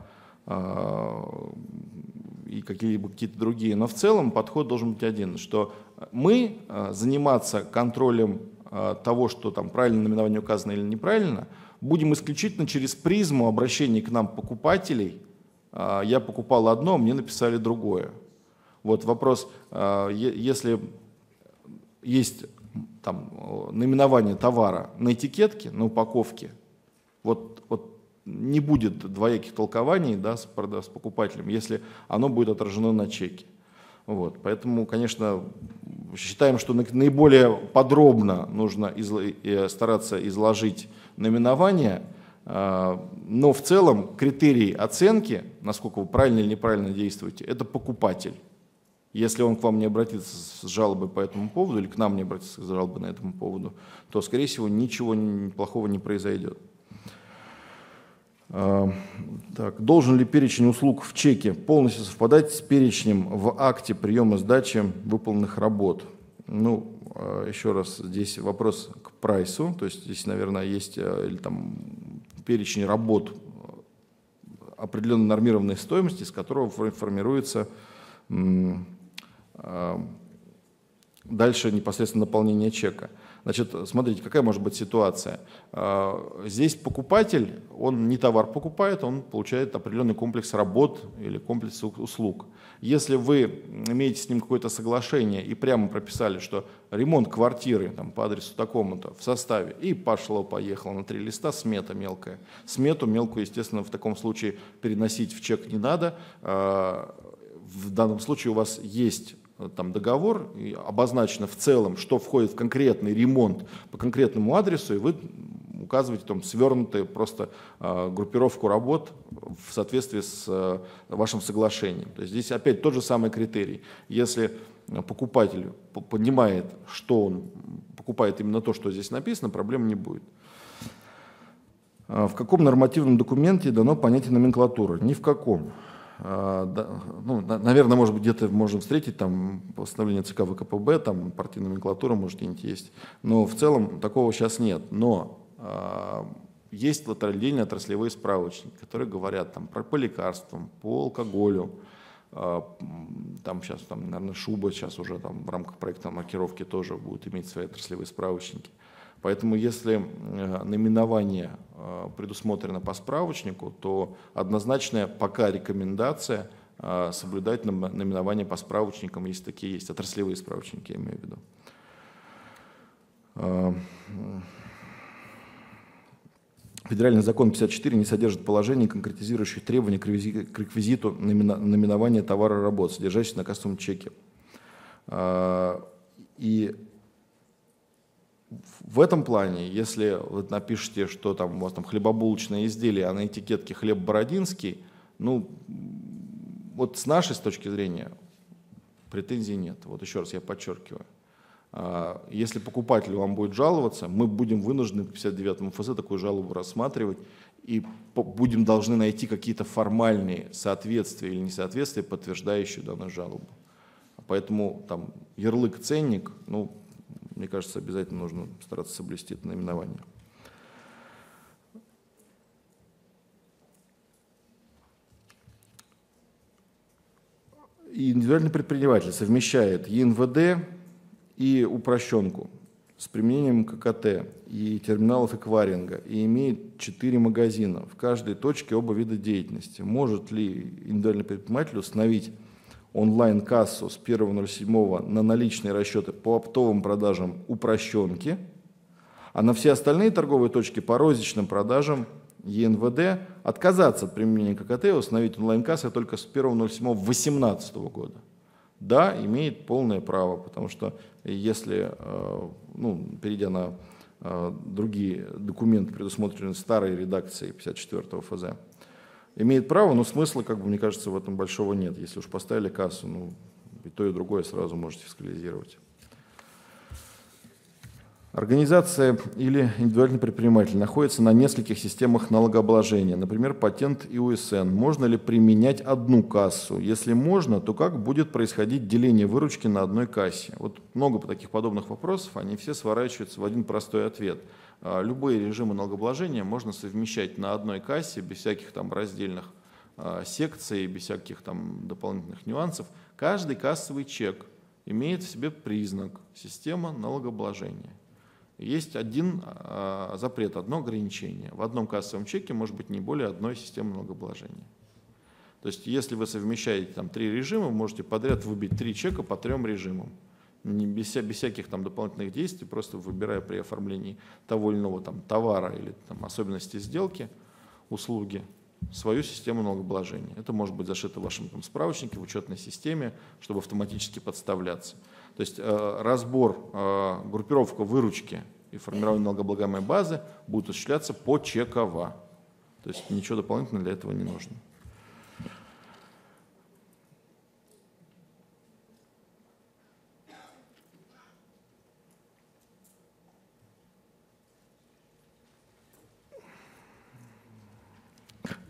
и какие-либо какие-то другие. Но в целом подход должен быть один, что мы заниматься контролем того, что там правильно наименование указано или неправильно, будем исключительно через призму обращения к нам покупателей. Я покупал одно, мне написали другое. Вот вопрос, если есть там, наименование товара на этикетке, на упаковке, вот, вот не будет двояких толкований да, с, с покупателем, если оно будет отражено на чеке. Вот, поэтому, конечно, считаем, что наиболее подробно нужно изло, стараться изложить наименование, но в целом критерий оценки, насколько вы правильно или неправильно действуете, это покупатель. Если он к вам не обратится с жалобой по этому поводу или к нам не обратится с жалобой на этому поводу, то, скорее всего, ничего плохого не произойдет. Так, должен ли перечень услуг в чеке полностью совпадать с перечнем в акте приема сдачи выполненных работ? Ну, еще раз, здесь вопрос к прайсу, то есть здесь, наверное, есть или там перечень работ определенной нормированной стоимости, с которого формируется дальше непосредственно наполнение чека. Значит, смотрите, какая может быть ситуация. Здесь покупатель, он не товар покупает, он получает определенный комплекс работ или комплекс услуг. Если вы имеете с ним какое-то соглашение и прямо прописали, что ремонт квартиры там, по адресу такому-то в составе, и пошло-поехало на три листа, смета мелкая. Смету мелкую, естественно, в таком случае переносить в чек не надо. В данном случае у вас есть там договор, и обозначено в целом, что входит в конкретный ремонт по конкретному адресу, и вы указываете там свернутую просто э, группировку работ в соответствии с э, вашим соглашением. То есть здесь опять тот же самый критерий. Если покупатель понимает, что он покупает именно то, что здесь написано, проблем не будет. В каком нормативном документе дано понятие номенклатура? Ни в каком. Ну, наверное, может быть, где-то можем встретить там постановление ЦК ВКПБ, там партийная номенклатура, может, где-нибудь есть. Но в целом такого сейчас нет. Но э, есть отдельные отраслевые справочники, которые говорят там, про, по лекарствам, по алкоголю. Э, там сейчас, там, наверное, шуба сейчас уже там, в рамках проекта маркировки тоже будут иметь свои отраслевые справочники. Поэтому если наименование предусмотрено по справочнику, то однозначная пока рекомендация соблюдать наименование по справочникам, если такие есть, отраслевые справочники, я имею в виду. Федеральный закон пятьдесят четыре не содержит положений, конкретизирующих требования к реквизиту наименования товара и работ, содержащихся на кассовом чеке. И в этом плане, если вы напишете, что там у вас там хлебобулочное изделие, а на этикетке хлеб бородинский, ну, вот с нашей с точки зрения претензий нет. Вот еще раз я подчеркиваю. Если покупатель вам будет жаловаться, мы будем вынуждены по пятьдесят девятому эф зэ такую жалобу рассматривать и будем должны найти какие-то формальные соответствия или несоответствия, подтверждающие данную жалобу. Поэтому там ярлык «ценник», ну, мне кажется, обязательно нужно стараться соблюсти это наименование. И индивидуальный предприниматель совмещает и эн вэ дэ и упрощенку с применением ка ка тэ и терминалов эквайринга и имеет четыре магазина. В каждой точке оба вида деятельности. Может ли индивидуальный предприниматель установить онлайн-кассу с первого ноль седьмого на наличные расчеты по оптовым продажам упрощенки, а на все остальные торговые точки по розничным продажам и эн вэ дэ отказаться от применения ка ка тэ и установить онлайн-кассы только с первого ноль седьмого две тысячи восемнадцатого года? Да, имеет полное право, потому что если, ну, перейдя на другие документы, предусмотренные старой редакцией пятьдесят четвёртого эф зэ, имеет право, но смысла, как бы, мне кажется, в этом большого нет. Если уж поставили кассу, ну, и то, и другое сразу можете фискализировать. Организация или индивидуальный предприниматель находится на нескольких системах налогообложения, например, патент и у эс эн. Можно ли применять одну кассу? Если можно, то как будет происходить деление выручки на одной кассе? Вот много таких подобных вопросов, они все сворачиваются в один простой ответ. Любые режимы налогообложения можно совмещать на одной кассе без всяких там раздельных секций, без всяких там дополнительных нюансов. Каждый кассовый чек имеет в себе признак система налогообложения. Есть один э, запрет, одно ограничение. В одном кассовом чеке может быть не более одной системы налогообложения. То есть если вы совмещаете там три режима, вы можете подряд выбить три чека по трем режимам. Не, без, без всяких там дополнительных действий, просто выбирая при оформлении того или иного там, товара или там, особенностей сделки, услуги, свою систему налогообложения. Это может быть зашито в вашем там, справочнике, в учетной системе, чтобы автоматически подставляться. То есть э, разбор, э, группировка выручки и формирование налогооблагаемой базы будут осуществляться почеково. То есть ничего дополнительного для этого не нужно.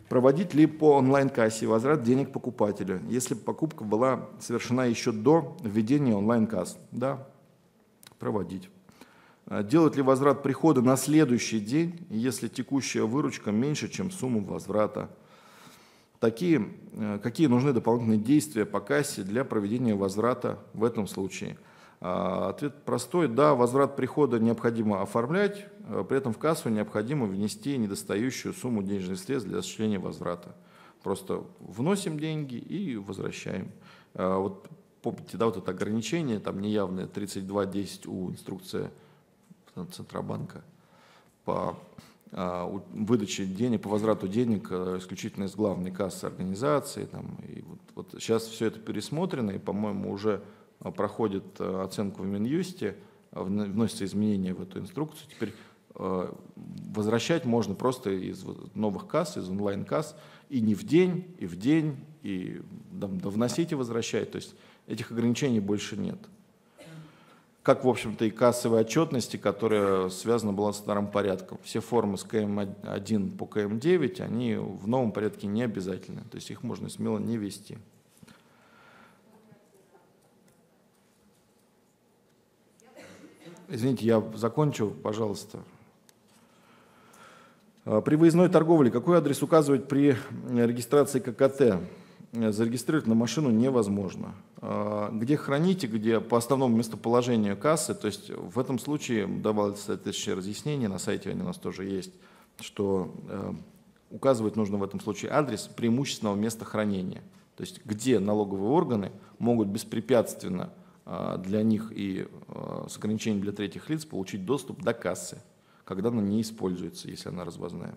Проводить ли по онлайн-кассе возврат денег покупателю, если покупка была совершена еще до введения онлайн-касс? Да, проводить. Делать ли возврат прихода на следующий день, если текущая выручка меньше, чем сумма возврата? Такие, какие нужны дополнительные действия по кассе для проведения возврата в этом случае? Ответ простой. Да, возврат прихода необходимо оформлять, при этом в кассу необходимо внести недостающую сумму денежных средств для осуществления возврата. Просто вносим деньги и возвращаем. Вот помните, да, вот это ограничение, там неявное тридцать два десять У, инструкция Центробанка по выдаче денег, по возврату денег исключительно из главной кассы организации. Там, и вот, вот сейчас все это пересмотрено, и, по-моему, уже проходит оценку в Минюсте, вносятся изменения в эту инструкцию. Теперь возвращать можно просто из новых касс, из онлайн-касс, и не в день, и в день, и да, вносить и возвращать. То есть этих ограничений больше нет. Как, в общем-то, и кассовой отчетности, которая связана была с старым порядком. Все формы с К М один по К М девять, они в новом порядке не обязательны. То есть их можно смело не вести. Извините, я закончу, пожалуйста. При выездной торговле какой адрес указывать при регистрации К К Т? Зарегистрировать на машину невозможно. Где храните, где по основному местоположению кассы, то есть в этом случае давалось соответствующее разъяснение, на сайте они у нас тоже есть, что указывать нужно в этом случае адрес преимущественного места хранения, то есть где налоговые органы могут беспрепятственно для них и с ограничением для третьих лиц получить доступ до кассы, когда она не используется, если она развозная.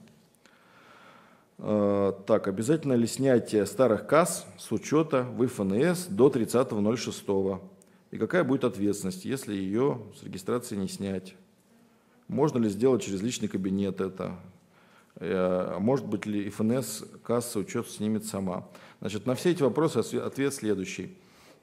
Так, обязательно ли снятие старых касс с учета в Ф Н С до тридцатого ноль шестого? И какая будет ответственность, если ее с регистрации не снять? Можно ли сделать через личный кабинет это? Может быть ли Ф Н С касса учет снимет сама? Значит, на все эти вопросы ответ следующий.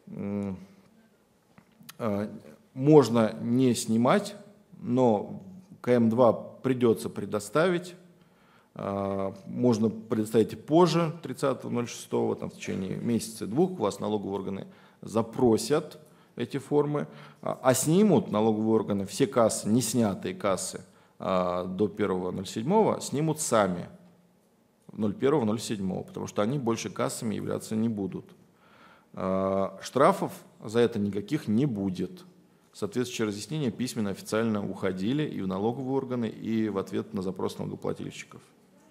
Можно не снимать, но К М два придется предоставить. Можно предоставить и позже, тридцатого ноль шестого, там, в течение месяца-двух у вас налоговые органы запросят эти формы, а снимут налоговые органы все кассы, не снятые кассы до первого ноль седьмого, снимут сами ноль первого ноль седьмого, потому что они больше кассами являться не будут. Штрафов за это никаких не будет. Соответствующие разъяснения письменно, официально уходили и в налоговые органы, и в ответ на запрос налогоплательщиков.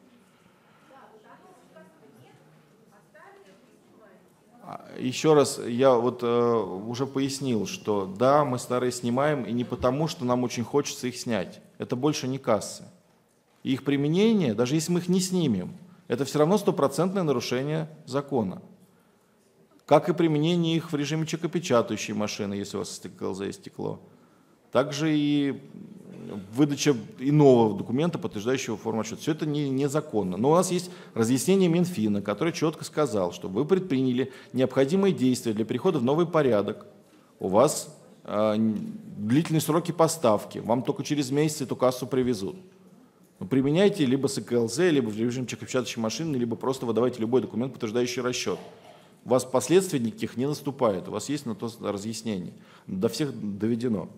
Еще раз, я вот э, уже пояснил, что да, мы старые снимаем, и не потому, что нам очень хочется их снять. Это больше не кассы. И их применение, даже если мы их не снимем, это все равно стопроцентное нарушение закона. Как и применение их в режиме чекопечатающей машины, если у вас К Л З стекло. Также и выдача иного документа, подтверждающего форму отчета. Все это не, незаконно. Но у нас есть разъяснение Минфина, который четко сказал, что вы предприняли необходимые действия для перехода в новый порядок. У вас э, длительные сроки поставки. Вам только через месяц эту кассу привезут. Но применяйте либо с К Л З, либо в режиме чекопечатающей машины, либо просто выдавайте любой документ, подтверждающий расчет. У вас последствий никаких не наступает. У вас есть на то разъяснение. До всех доведено.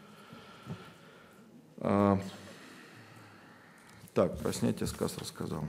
А, так, про снятие с касс рассказал.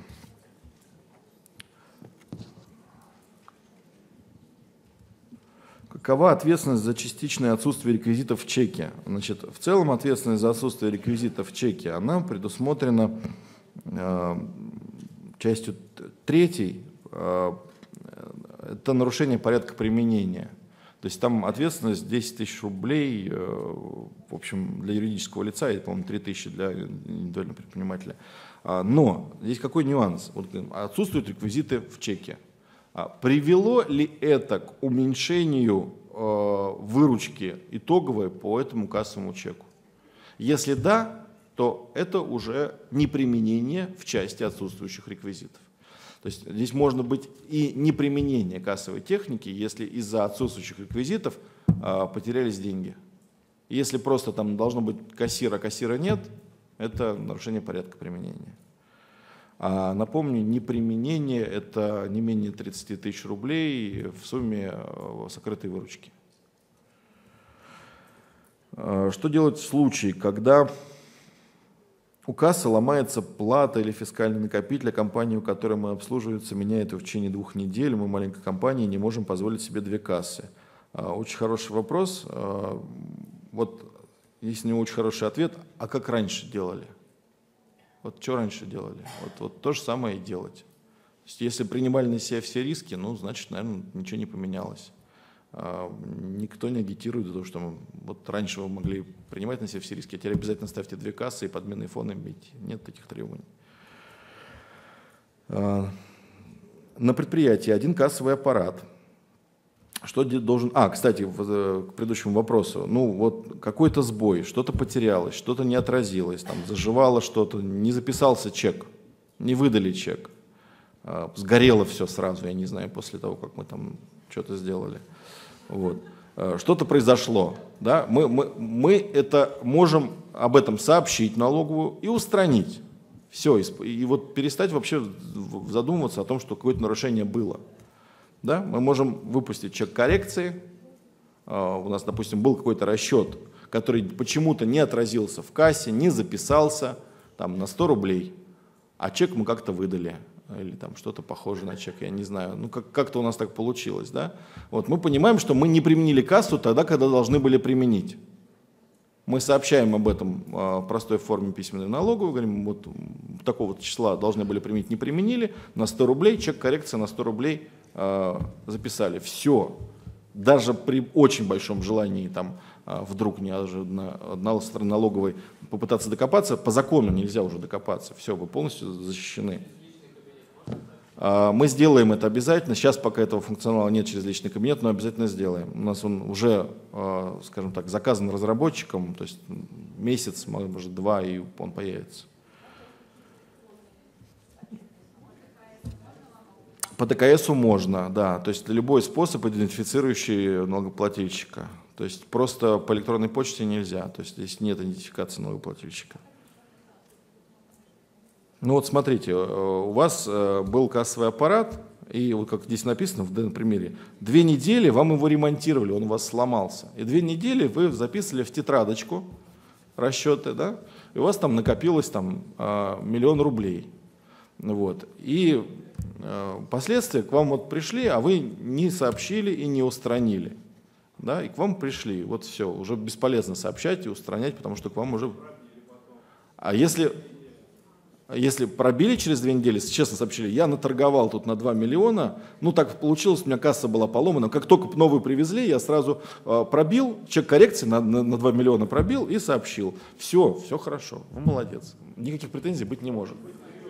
Какова ответственность за частичное отсутствие реквизитов в чеке? Значит, в целом ответственность за отсутствие реквизитов в чеке, она предусмотрена э, частью третьей, э, это нарушение порядка применения. То есть там ответственность десять тысяч рублей, в общем, для юридического лица, и, по-моему, три тысячи для индивидуального предпринимателя. Но здесь какой нюанс? Вот отсутствуют реквизиты в чеке. Привело ли это к уменьшению выручки итоговой по этому кассовому чеку? Если да, то это уже неприменение в части отсутствующих реквизитов. То есть здесь может быть и неприменение кассовой техники, если из-за отсутствующих реквизитов а, потерялись деньги. Если просто там должно быть кассир, а кассира нет, это нарушение порядка применения. А напомню, неприменение – это не менее тридцати тысяч рублей в сумме сокрытой выручки. Что делать в случае, когда у кассы ломается плата или фискальный накопитель, а компания, которой мы обслуживаемся, меняет его в течение двух недель, мы маленькая компания, не можем позволить себе две кассы? Очень хороший вопрос. Вот есть на него очень хороший ответ. А как раньше делали? Вот что раньше делали? Вот, вот то же самое и делать. То есть, если принимали на себя все риски, ну, значит, наверное, ничего не поменялось. А, никто не агитирует за то, что мы, вот раньше вы могли принимать на себя все риски, а теперь обязательно ставьте две кассы и подменные фоны бить. Нет таких требований. А, на предприятии один кассовый аппарат. Что должен... А, кстати, к предыдущему вопросу. Ну, вот какой-то сбой, что-то потерялось, что-то не отразилось, там, заживало что-то, не записался чек, не выдали чек. Сгорело все сразу, я не знаю, после того, как мы там что-то сделали. Вот. Что-то произошло. Да? Мы, мы, мы это можем об этом сообщить налоговую и устранить. Все. И вот перестать вообще задумываться о том, что какое-то нарушение было. Да? Мы можем выпустить чек коррекции. У нас, допустим, был какой-то расчет, который почему-то не отразился в кассе, не записался там, на сто рублей, а чек мы как-то выдали. Или там что-то похожее на чек, я не знаю. Ну, как- как-то у нас так получилось. Да? Вот, мы понимаем, что мы не применили кассу тогда, когда должны были применить. Мы сообщаем об этом в простой форме письменной в налоговую, говорим, вот такого числа должны были применить, не применили, на сто рублей, чек коррекция на сто рублей записали. Все. Даже при очень большом желании там, вдруг неожиданно налоговой попытаться докопаться, по закону нельзя уже докопаться. Все, вы полностью защищены. Мы сделаем это обязательно. Сейчас пока этого функционала нет через личный кабинет, но обязательно сделаем. У нас он уже, скажем так, заказан разработчиком, то есть месяц, может два, и он появится. По ТКСу можно, да, то есть любой способ, идентифицирующий налогоплательщика. То есть просто по электронной почте нельзя, то есть здесь нет идентификации налогоплательщика. Ну вот смотрите, у вас был кассовый аппарат, и вот как здесь написано в данном примере, две недели вам его ремонтировали, он у вас сломался. И две недели вы записывали в тетрадочку расчеты, да, и у вас там накопилось там, миллион рублей. Вот. И впоследствии к вам вот пришли, а вы не сообщили и не устранили. Да, и к вам пришли, вот все, уже бесполезно сообщать и устранять, потому что к вам уже... А если... Если пробили через две недели, честно сообщили, я наторговал тут на два миллиона, ну так получилось, у меня касса была поломана, как только новую привезли, я сразу э, пробил, чек коррекции на, на, на два миллиона пробил и сообщил. Все, все хорошо, ну молодец, никаких претензий быть не может.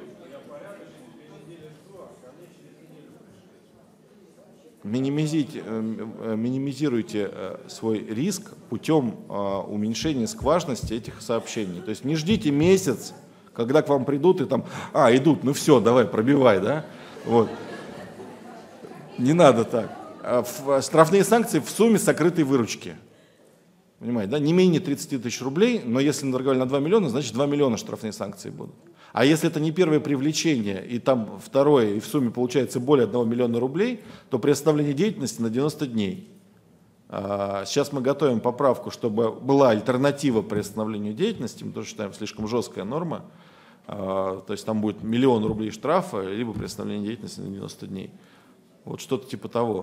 Минимизируйте, минимизируйте свой риск путем уменьшения скважности этих сообщений. То есть не ждите месяц, когда к вам придут и там, а, идут, ну все, давай, пробивай, да? Вот. Не надо так. Штрафные санкции в сумме сокрытой выручки. Понимаете, да? Не менее тридцати тысяч рублей, но если наторговали на два миллиона, значит два миллиона штрафные санкции будут. А если это не первое привлечение, и там второе, и в сумме получается более одного миллиона рублей, то при оставлении деятельности на девяносто дней. Сейчас мы готовим поправку, чтобы была альтернатива при остановлению деятельности, мы тоже считаем слишком жесткая норма, то есть там будет миллион рублей штрафа, либо при остановлении деятельности на девяносто дней. Вот что-то типа того.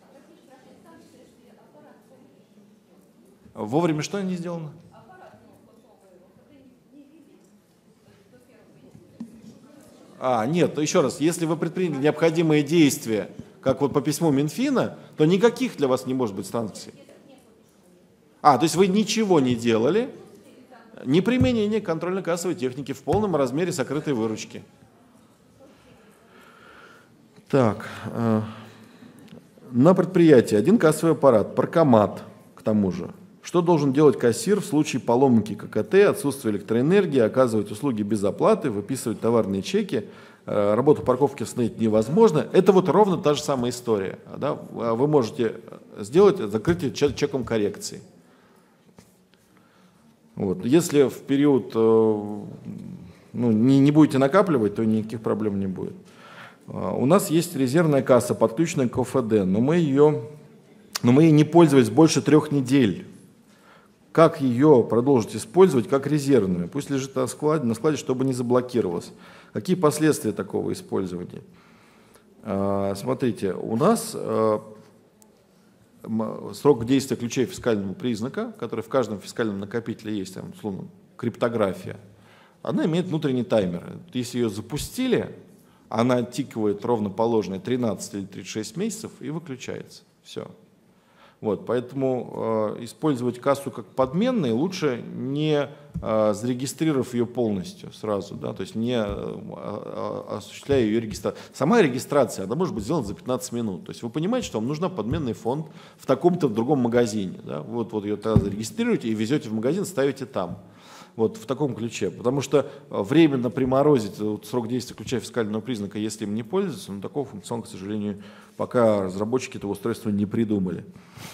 Вовремя что не сделано? А, нет, еще раз, если вы предприняли необходимые действия, как вот по письму Минфина, то никаких для вас не может быть санкций. А, то есть вы ничего не делали, неприменение контрольно-кассовой техники в полном размере сокрытой выручки. Так, э, на предприятии один кассовый аппарат, паркомат, к тому же. Что должен делать кассир в случае поломки ККТ, отсутствия электроэнергии, оказывать услуги без оплаты, выписывать товарные чеки, э, работу парковки остановить невозможно? Это вот ровно та же самая история. Да? Вы можете сделать закрытие чеком коррекции. Вот. Если в период э, ну, не, не будете накапливать, то никаких проблем не будет. У нас есть резервная касса, подключенная к ОФД, но мы ее, но мы ей не пользовались больше трех недель. Как ее продолжить использовать как резервную? Пусть лежит на складе, на складе, чтобы не заблокировалось. Какие последствия такого использования? Смотрите, у нас срок действия ключей фискального признака, который в каждом фискальном накопителе есть, там, условно, криптография, она имеет внутренний таймер. Если ее запустили, она оттикивает ровно положенные тринадцать или тридцать шесть месяцев и выключается. Все. Вот, поэтому э, использовать кассу как подменной лучше, не э, зарегистрировав ее полностью сразу, да, то есть не э, осуществляя ее регистрацию. Сама регистрация, она может быть сделана за пятнадцать минут. То есть вы понимаете, что вам нужен подменный фонд в таком-то в другом магазине. Да? Вот, вот ее тогда зарегистрируете и везете в магазин, ставите там. Вот в таком ключе. Потому что временно приморозить вот, срок действия ключа фискального признака, если им не пользуются, но такого функциона, к сожалению, пока разработчики этого устройства не придумали.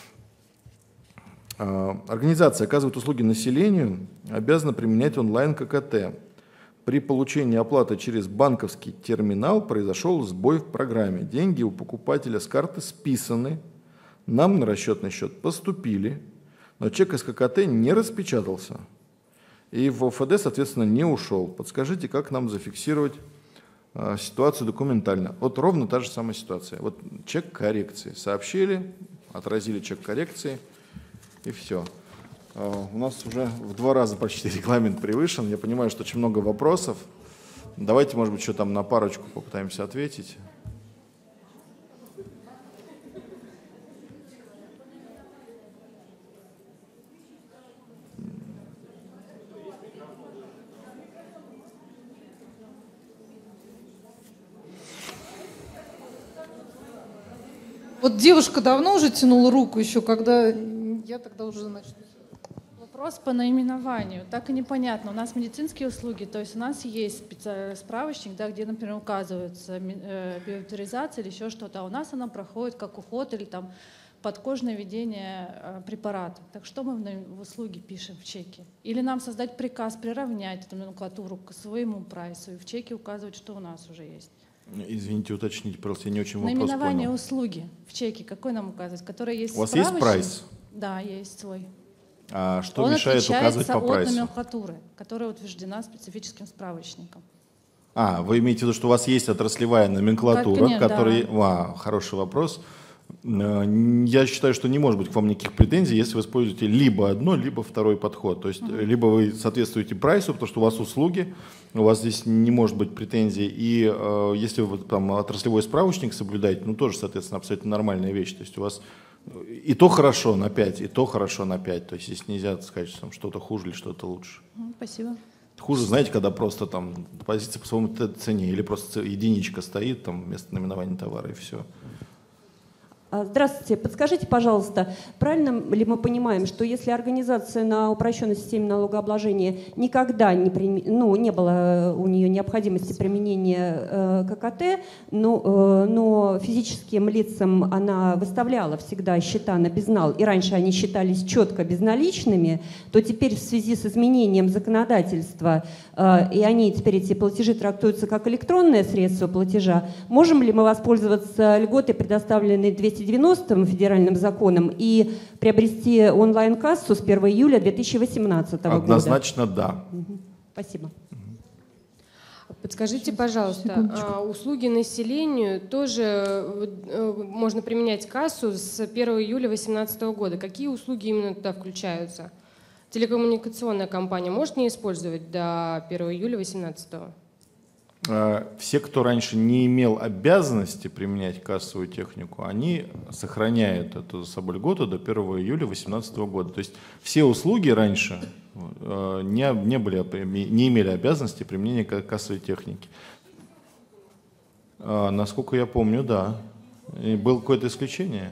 Организация оказывает услуги населению, обязана применять онлайн-ККТ. При получении оплаты через банковский терминал произошел сбой в программе. Деньги у покупателя с карты списаны, нам на расчетный счет поступили, но чек из ККТ не распечатался. И в ОФД, соответственно, не ушел. Подскажите, как нам зафиксировать а, ситуацию документально? Вот ровно та же самая ситуация. Вот чек коррекции. Сообщили, отразили чек коррекции, и все. А, у нас уже в два раза почти регламент превышен. Я понимаю, что очень много вопросов. Давайте, может быть, еще там на парочку попытаемся ответить. Вот девушка давно уже тянула руку, еще когда я тогда уже начну. Вопрос по наименованию. Так и непонятно. У нас медицинские услуги, то есть у нас есть справочник, да, где, например, указывается биоавторизация или еще что-то, а у нас она проходит как уход или там подкожное введение препаратов. Так что мы в услуги пишем в чеке? Или нам создать приказ приравнять эту номенклатуру к своему прайсу и в чеке указывать, что у нас уже есть? Извините, уточните, просто я не очень вопрос наименование понял. услуги в чеке, какой нам указывать? Который есть у вас справочник? есть прайс? Да, есть свой. А что Он мешает указывать по прайсу? от номенклатуры, которая утверждена специфическим справочником. А, вы имеете в виду, что у вас есть отраслевая номенклатура, Конечно, которая... да. А, хороший вопрос. Я считаю, что не может быть к вам никаких претензий, если вы используете либо одно, либо второй подход. То есть uh-huh. либо вы соответствуете прайсу, потому что у вас услуги, у вас здесь не может быть претензий. И э, если вы там отраслевой справочник соблюдаете, ну тоже, соответственно, абсолютно нормальная вещь. То есть у вас и то хорошо на пять, и то хорошо на пять. То есть здесь нельзя сказать, что там что-то хуже или что-то лучше. Uh-huh. Спасибо. Хуже, знаете, когда просто там позиция по своему цене или просто единичка стоит там вместо наименования товара и все. Здравствуйте. Подскажите, пожалуйста, правильно ли мы понимаем, что если организация на упрощенной системе налогообложения никогда не, ну, не было у нее необходимости применения э, ККТ, но, э, но физическим лицам она выставляла всегда счета на безнал, и раньше они считались четко безналичными, то теперь в связи с изменением законодательства, э, и они теперь эти платежи трактуются как электронное средство платежа, можем ли мы воспользоваться льготой, предоставленной двести девяностым федеральным законом, и приобрести онлайн-кассу с первого июля две тысячи восемнадцатого года? Однозначно да. Угу. Спасибо. Подскажите, пожалуйста, услуги населению тоже можно применять кассу с первого июля две тысячи восемнадцатого года. Какие услуги именно туда включаются? Телекоммуникационная компания может не использовать до первого июля две тысячи восемнадцатого? Все, кто раньше не имел обязанности применять кассовую технику, они сохраняют эту за собой льготу до первого июля две тысячи восемнадцатого года. То есть все услуги раньше не, не, были, не имели обязанности применения кассовой техники. Насколько я помню, да. И было какое-то исключение?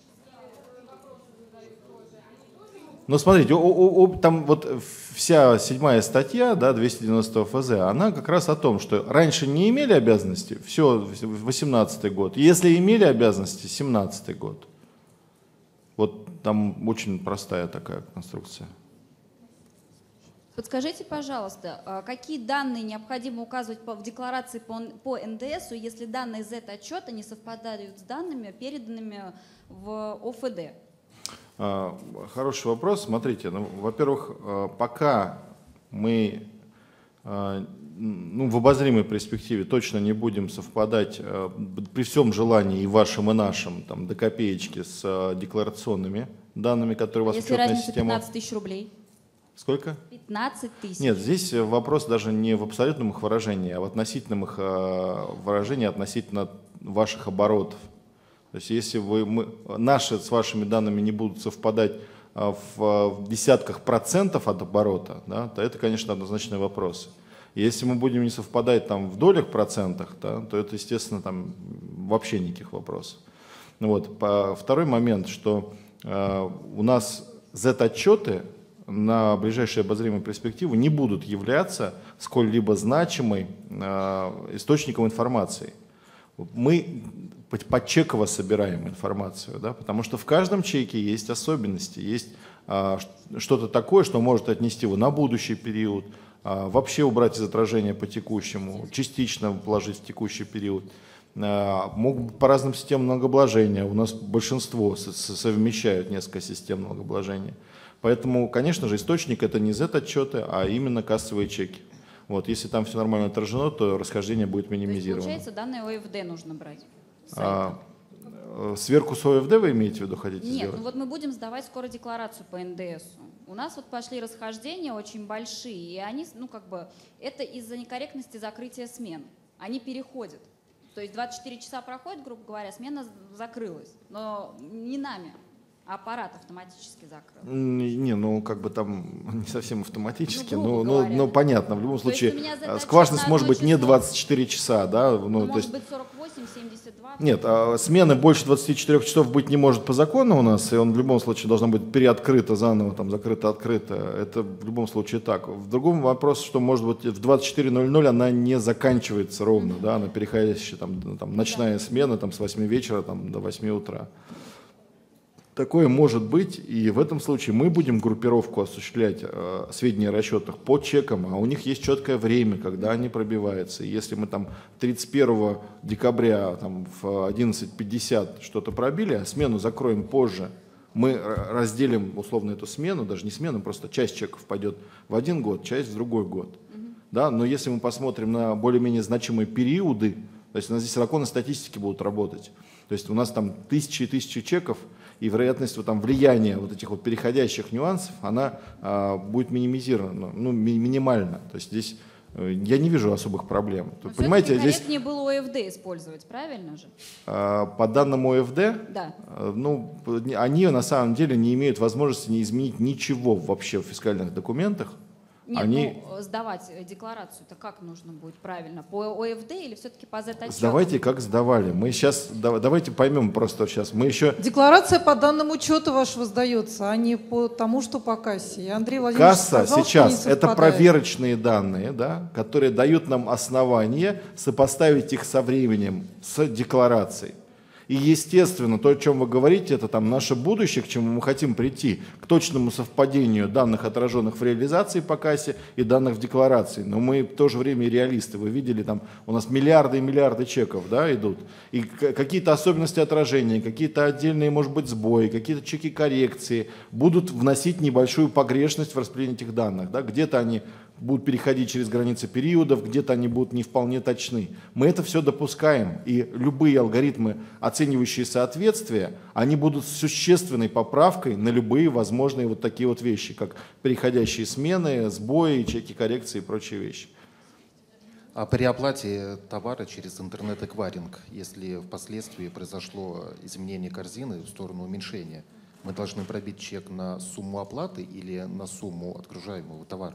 Но смотрите, о, о, о, там вот вся седьмая статья, да, двести девяностого эф зэ, она как раз о том, что раньше не имели обязанности, все, восемнадцатый год. Если имели обязанности, семнадцатый год. Вот там очень простая такая конструкция. Подскажите, пожалуйста, какие данные необходимо указывать в декларации по эн дэ эсу, если данные зет-отчета не совпадают с данными, переданными в о эф дэ? Хороший вопрос. Смотрите, ну, во-первых, пока мы ну, в обозримой перспективе точно не будем совпадать при всем желании и вашим, и нашим там, до копеечки с декларационными данными, которые у вас если учетная разница система. пятнадцать тысяч рублей? Сколько? пятнадцать тысяч. Нет, здесь вопрос даже не в абсолютном их выражении, а в относительном их выражении относительно ваших оборотов. То есть если вы, мы, наши с вашими данными не будут совпадать в, в десятках процентов от оборота, да, то это, конечно, однозначные вопросы. Если мы будем не совпадать там, в долях процентах, да, то это, естественно, там, вообще никаких вопросов. Вот. По, второй момент, что э, у нас зет-отчеты на ближайшую обозримую перспективу не будут являться сколь-либо значимым э, источником информации. Мы подчеково собираем информацию, да, потому что в каждом чеке есть особенности, есть а, что-то такое, что может отнести его на будущий период, а, вообще убрать из отражения по текущему, частично положить в текущий период. А, могут по разным системам налогообложения, у нас большинство совмещают несколько систем налогообложения. Поэтому, конечно же, источник это не зет-отчеты, а именно кассовые чеки. Вот, если там все нормально отражено, то расхождение будет минимизировано. То есть, получается, данные о эф дэ нужно брать? А, сверку с о эф дэ вы имеете в виду, хотите Нет, сделать? ну вот мы будем сдавать скоро декларацию по эн дэ эсу. У нас вот пошли расхождения очень большие, и они, ну как бы, это из-за некорректности закрытия смен. Они переходят. То есть двадцать четыре часа проходит, грубо говоря, смена закрылась, но не нами. Аппарат автоматически закрыл. Не, ну как бы там не совсем автоматически, ну, но, но, но понятно. В любом то случае есть скважность может быть не двадцать четыре часа, да? Ну, ну, то может есть, быть сорок восемь, семьдесят два. Нет, а смены больше двадцати четырёх часов быть не может по закону у нас, и он в любом случае должна быть переоткрыта заново, там закрыто-открыто. Это в любом случае так. В другом вопрос, что может быть в двадцать четыре ноль ноль она не заканчивается ровно, mm-hmm. да, она переходящая, там, там ночная да. смена там, с восьми вечера там, до восьми утра. Такое может быть, и в этом случае мы будем группировку осуществлять э, сведения о расчетах по чекам, а у них есть четкое время, когда они пробиваются. И если мы там тридцать первого декабря там, в одиннадцать пятьдесят что-то пробили, а смену закроем позже, мы разделим условно эту смену, даже не смену, просто часть чеков пойдет в один год, часть в другой год. Mm-hmm. Да? Но если мы посмотрим на более-менее значимые периоды, то есть у нас здесь законы статистики будут работать, то есть у нас там тысячи и тысячи чеков, и вероятность вот, там, влияния вот этих вот переходящих нюансов, она а, будет минимизирована, ну, ми- минимальна. То есть здесь э, я не вижу особых проблем. Но понимаете, здесь корректнее было о эф дэ использовать, правильно же? А, по данным о эф дэ, да. а, ну, они на самом деле не имеют возможности не изменить ничего вообще в фискальных документах. Нет, они... ну, сдавать декларацию-то как нужно будет правильно? По о эф дэ или все-таки по зет-отчету? Сдавайте, как сдавали. Мы сейчас, давайте поймем просто сейчас. Мы еще... Декларация по данному учету вашего сдается, а не по тому, что по кассе. И Андрей Владимирович Касса сказал, сейчас что не это проверочные данные, да, которые дают нам основание сопоставить их со временем, с декларацией. И, естественно, то, о чем вы говорите, это там наше будущее, к чему мы хотим прийти, к точному совпадению данных, отраженных в реализации по кассе, и данных в декларации. Но мы в то же время и реалисты. Вы видели, там у нас миллиарды и миллиарды чеков, да, идут. И какие-то особенности отражения, какие-то отдельные, может быть, сбои, какие-то чеки коррекции будут вносить небольшую погрешность в распределение этих данных. Да. Где-то они будут переходить через границы периодов, где-то они будут не вполне точны. Мы это все допускаем, и любые алгоритмы, оценивающие соответствие, они будут существенной поправкой на любые возможные вот такие вот вещи, как переходящие смены, сбои, чеки коррекции и прочие вещи. А при оплате товара через интернет-эквайринг, если впоследствии произошло изменение корзины в сторону уменьшения, мы должны пробить чек на сумму оплаты или на сумму отгружаемого товара?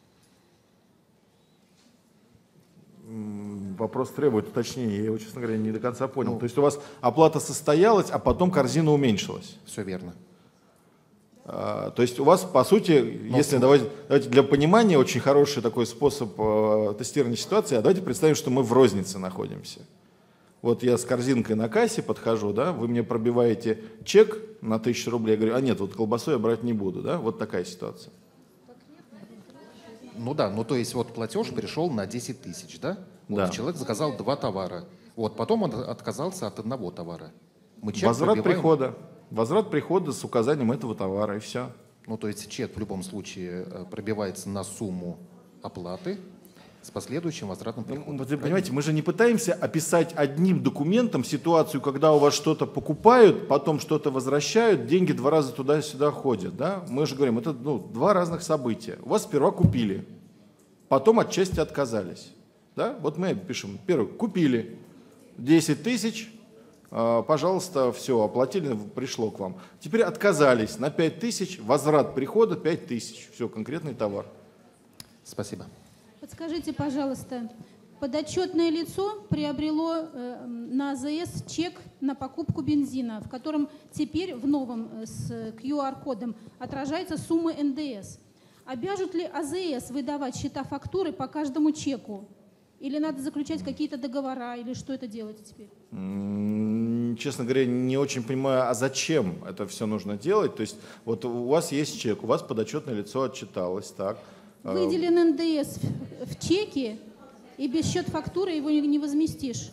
Вопрос требует уточнения, я его, честно говоря, не до конца понял. Ну, то есть у вас оплата состоялась, а потом корзина уменьшилась? Все верно. А, то есть у вас, по сути, Но если давайте, давайте для понимания, очень хороший такой способ э, тестирования ситуации, а давайте представим, что мы в рознице находимся. Вот я с корзинкой на кассе подхожу, да, вы мне пробиваете чек на тысячу рублей, я говорю, а нет, вот колбасу я брать не буду, да, вот такая ситуация. Ну да, ну то есть вот платеж пришел на десять тысяч, да? Вот Да. человек заказал два товара. Вот потом он отказался от одного товара. Мы чек Возврат пробиваем. прихода. Возврат прихода с указанием этого товара, и все. Ну то есть чек в любом случае э, пробивается на сумму оплаты с последующим возвратным приходом. Ну, вы понимаете, мы же не пытаемся описать одним документом ситуацию, когда у вас что-то покупают, потом что-то возвращают, деньги два раза туда-сюда ходят. Да? Мы же говорим, это ну, два разных события. У вас сперва купили, потом отчасти отказались. Да? Вот мы пишем, первое, купили десять тысяч, пожалуйста, все, оплатили, пришло к вам. Теперь отказались на пять тысяч, возврат прихода пять тысяч, все, конкретный товар. Спасибо. Подскажите, пожалуйста, подотчетное лицо приобрело э, на АЗС чек на покупку бензина, в котором теперь в новом э, с ку ар-кодом отражается сумма эн дэ эс. Обяжут ли АЗС выдавать счета-фактуры по каждому чеку? Или надо заключать какие-то договора, или что это делать теперь? Честно говоря, не очень понимаю, а зачем это все нужно делать. То есть вот у вас есть чек, у вас подотчетное лицо отчиталось, так? Выделен эн дэ эс в, в чеке, и без счет-фактуры его не, не возместишь.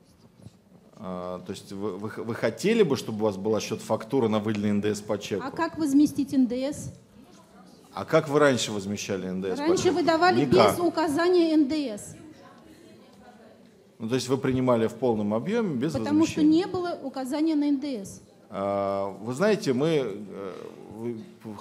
А, то есть вы, вы, вы хотели бы, чтобы у вас была счет-фактура на выделенный эн дэ эс по чеку? А как возместить эн дэ эс? А как вы раньше возмещали эн дэ эс? Раньше выдавали Никак. без указания эн дэ эс. Ну, то есть вы принимали в полном объеме без Потому что возмещения? не было указания на эн дэ эс. А, вы знаете, мы... э, вы-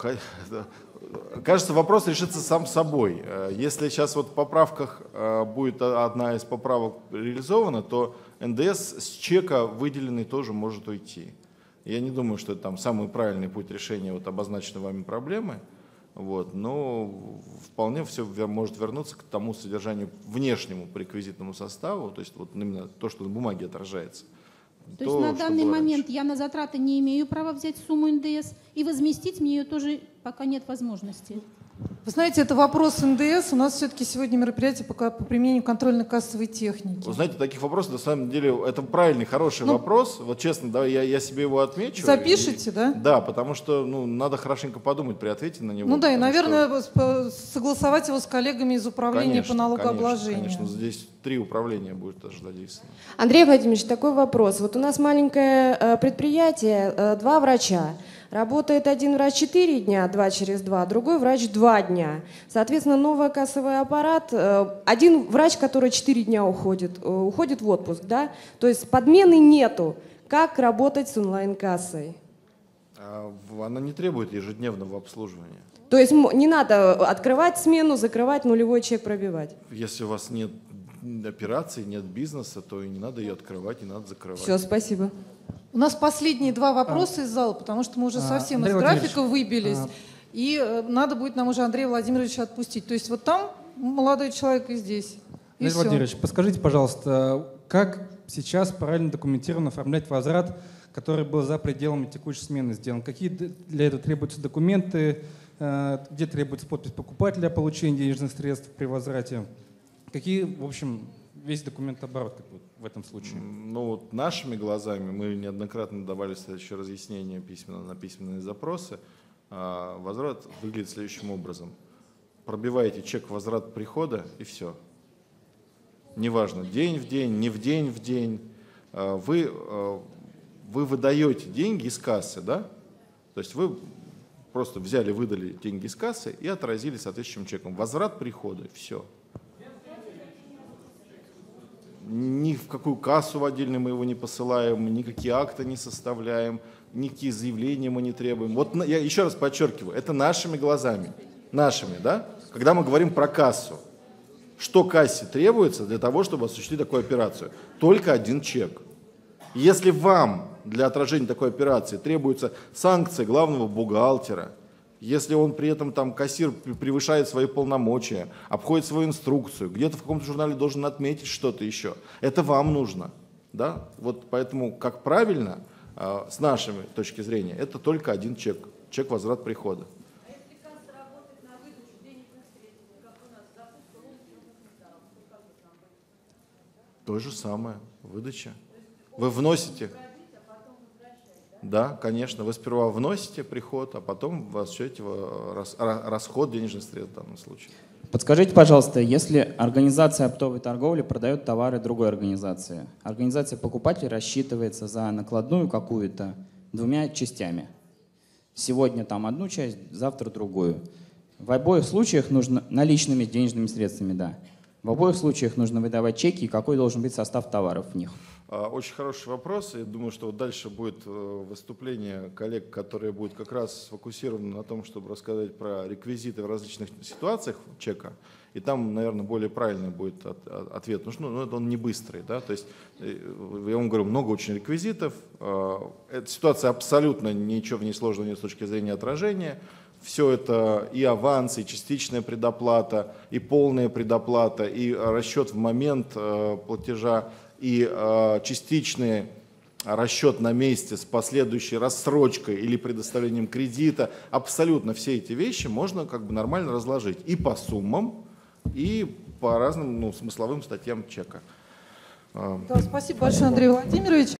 кажется, вопрос решится сам собой. Э, Если сейчас вот в поправках э, будет одна из поправок реализована, то эн дэ эс с чека выделенный тоже может уйти. Я не думаю, что это там самый правильный путь решения вот обозначенной вами проблемы. Вот, но вполне все может вернуться к тому содержанию внешнему по реквизитному составу, то есть вот именно то, что на бумаге отражается. То есть на что данный было момент я на затраты не имею права взять сумму эн дэ эс, и возместить мне ее тоже пока нет возможности. Вы знаете, это вопрос эн дэ эс. У нас все-таки сегодня мероприятие по, по применению контрольно-кассовой техники. Вы знаете, таких вопросов, на самом деле, это правильный, хороший Ну, вопрос. Вот честно, да, я, я себе его отмечу. Запишите, И- да? Да, потому что ну, надо хорошенько подумать при ответе на него. Ну да, и, потому что- наверное, с- согласовать его с коллегами из управления Конечно, по налогообложению. Конечно, конечно, здесь три управления будет даже задействовано. Андрей Владимирович, такой вопрос. Вот у нас маленькое э, предприятие, э, два врача. Работает один врач четыре дня, два через два, другой врач два дня. Соответственно, новый кассовый аппарат, э, один врач, который четыре дня уходит, э, уходит в отпуск, да? То есть подмены нету. Как работать с онлайн-кассой? А в- Она не требует ежедневного обслуживания. То есть м- не надо открывать смену, закрывать, нулевой чек пробивать. Если у вас нет операций, нет бизнеса, то и не надо ее открывать, не надо закрывать. Все, спасибо. У нас последние два вопроса из зала, потому что мы уже А, совсем Андрей из Владимирович, графика выбились. а- И э, надо будет нам уже Андрея Владимировича отпустить. То есть вот там молодой человек и здесь. И Андрей всё. Владимирович, подскажите, пожалуйста, как сейчас правильно документированно оформлять возврат, который был за пределами текущей смены сделан? Какие д- для этого требуются документы, э, где требуется подпись покупателя о получении денежных средств при возврате? Какие, в общем, весь документооборот как бы в этом случае? Ну вот нашими глазами мы неоднократно давали следующее разъяснение письменно на письменные запросы. А, Возврат выглядит следующим образом. Пробиваете чек возврат прихода и все. Неважно, день в день, не в день в день. А, Вы, а, вы выдаете деньги из кассы, да? То есть вы просто взяли, выдали деньги из кассы и отразили соответствующим чеком. Возврат прихода, все. Ни в какую кассу в отдельную мы его не посылаем, никакие акты не составляем, никакие заявления мы не требуем. Вот на- я еще раз подчеркиваю, это нашими глазами, нашими, да? Когда мы говорим про кассу, что кассе требуется для того, чтобы осуществить такую операцию? Только один чек. Если вам для отражения такой операции требуется санкция главного бухгалтера, если он при этом там кассир превышает свои полномочия, обходит свою инструкцию, где-то в каком-то журнале должен отметить что-то еще, это вам нужно. Да? Вот поэтому, как правильно, э, с нашей точки зрения, это только один чек, чек возврат прихода. То же самое, выдача. Вы вносите. Да, конечно. Вы сперва вносите приход, а потом в расчете расход денежных средств в данном случае. Подскажите, пожалуйста, если организация оптовой торговли продает товары другой организации, организация покупателей рассчитывается за накладную какую-то двумя частями. Сегодня там одну часть, завтра другую. В обоих случаях нужно наличными денежными средствами, да. В обоих случаях нужно выдавать чеки, и какой должен быть состав товаров в них. Очень хороший вопрос. Я думаю, что вот дальше будет выступление коллег, которые будут как раз сфокусированы на том, чтобы рассказать про реквизиты в различных ситуациях чека. И там, наверное, более правильный будет ответ. Ну, ну, он не быстрый. Да? То есть, я вам говорю, много очень реквизитов. Эта ситуация абсолютно ничего в ней сложного нет с точки зрения отражения. Все это и аванс, и частичная предоплата, и полная предоплата, и расчет в момент платежа, и э, частичный расчет на месте с последующей рассрочкой или предоставлением кредита. Абсолютно все эти вещи можно как бы нормально разложить и по суммам, и по разным ну, смысловым статьям чека. Да, спасибо большое, Андрей Владимирович.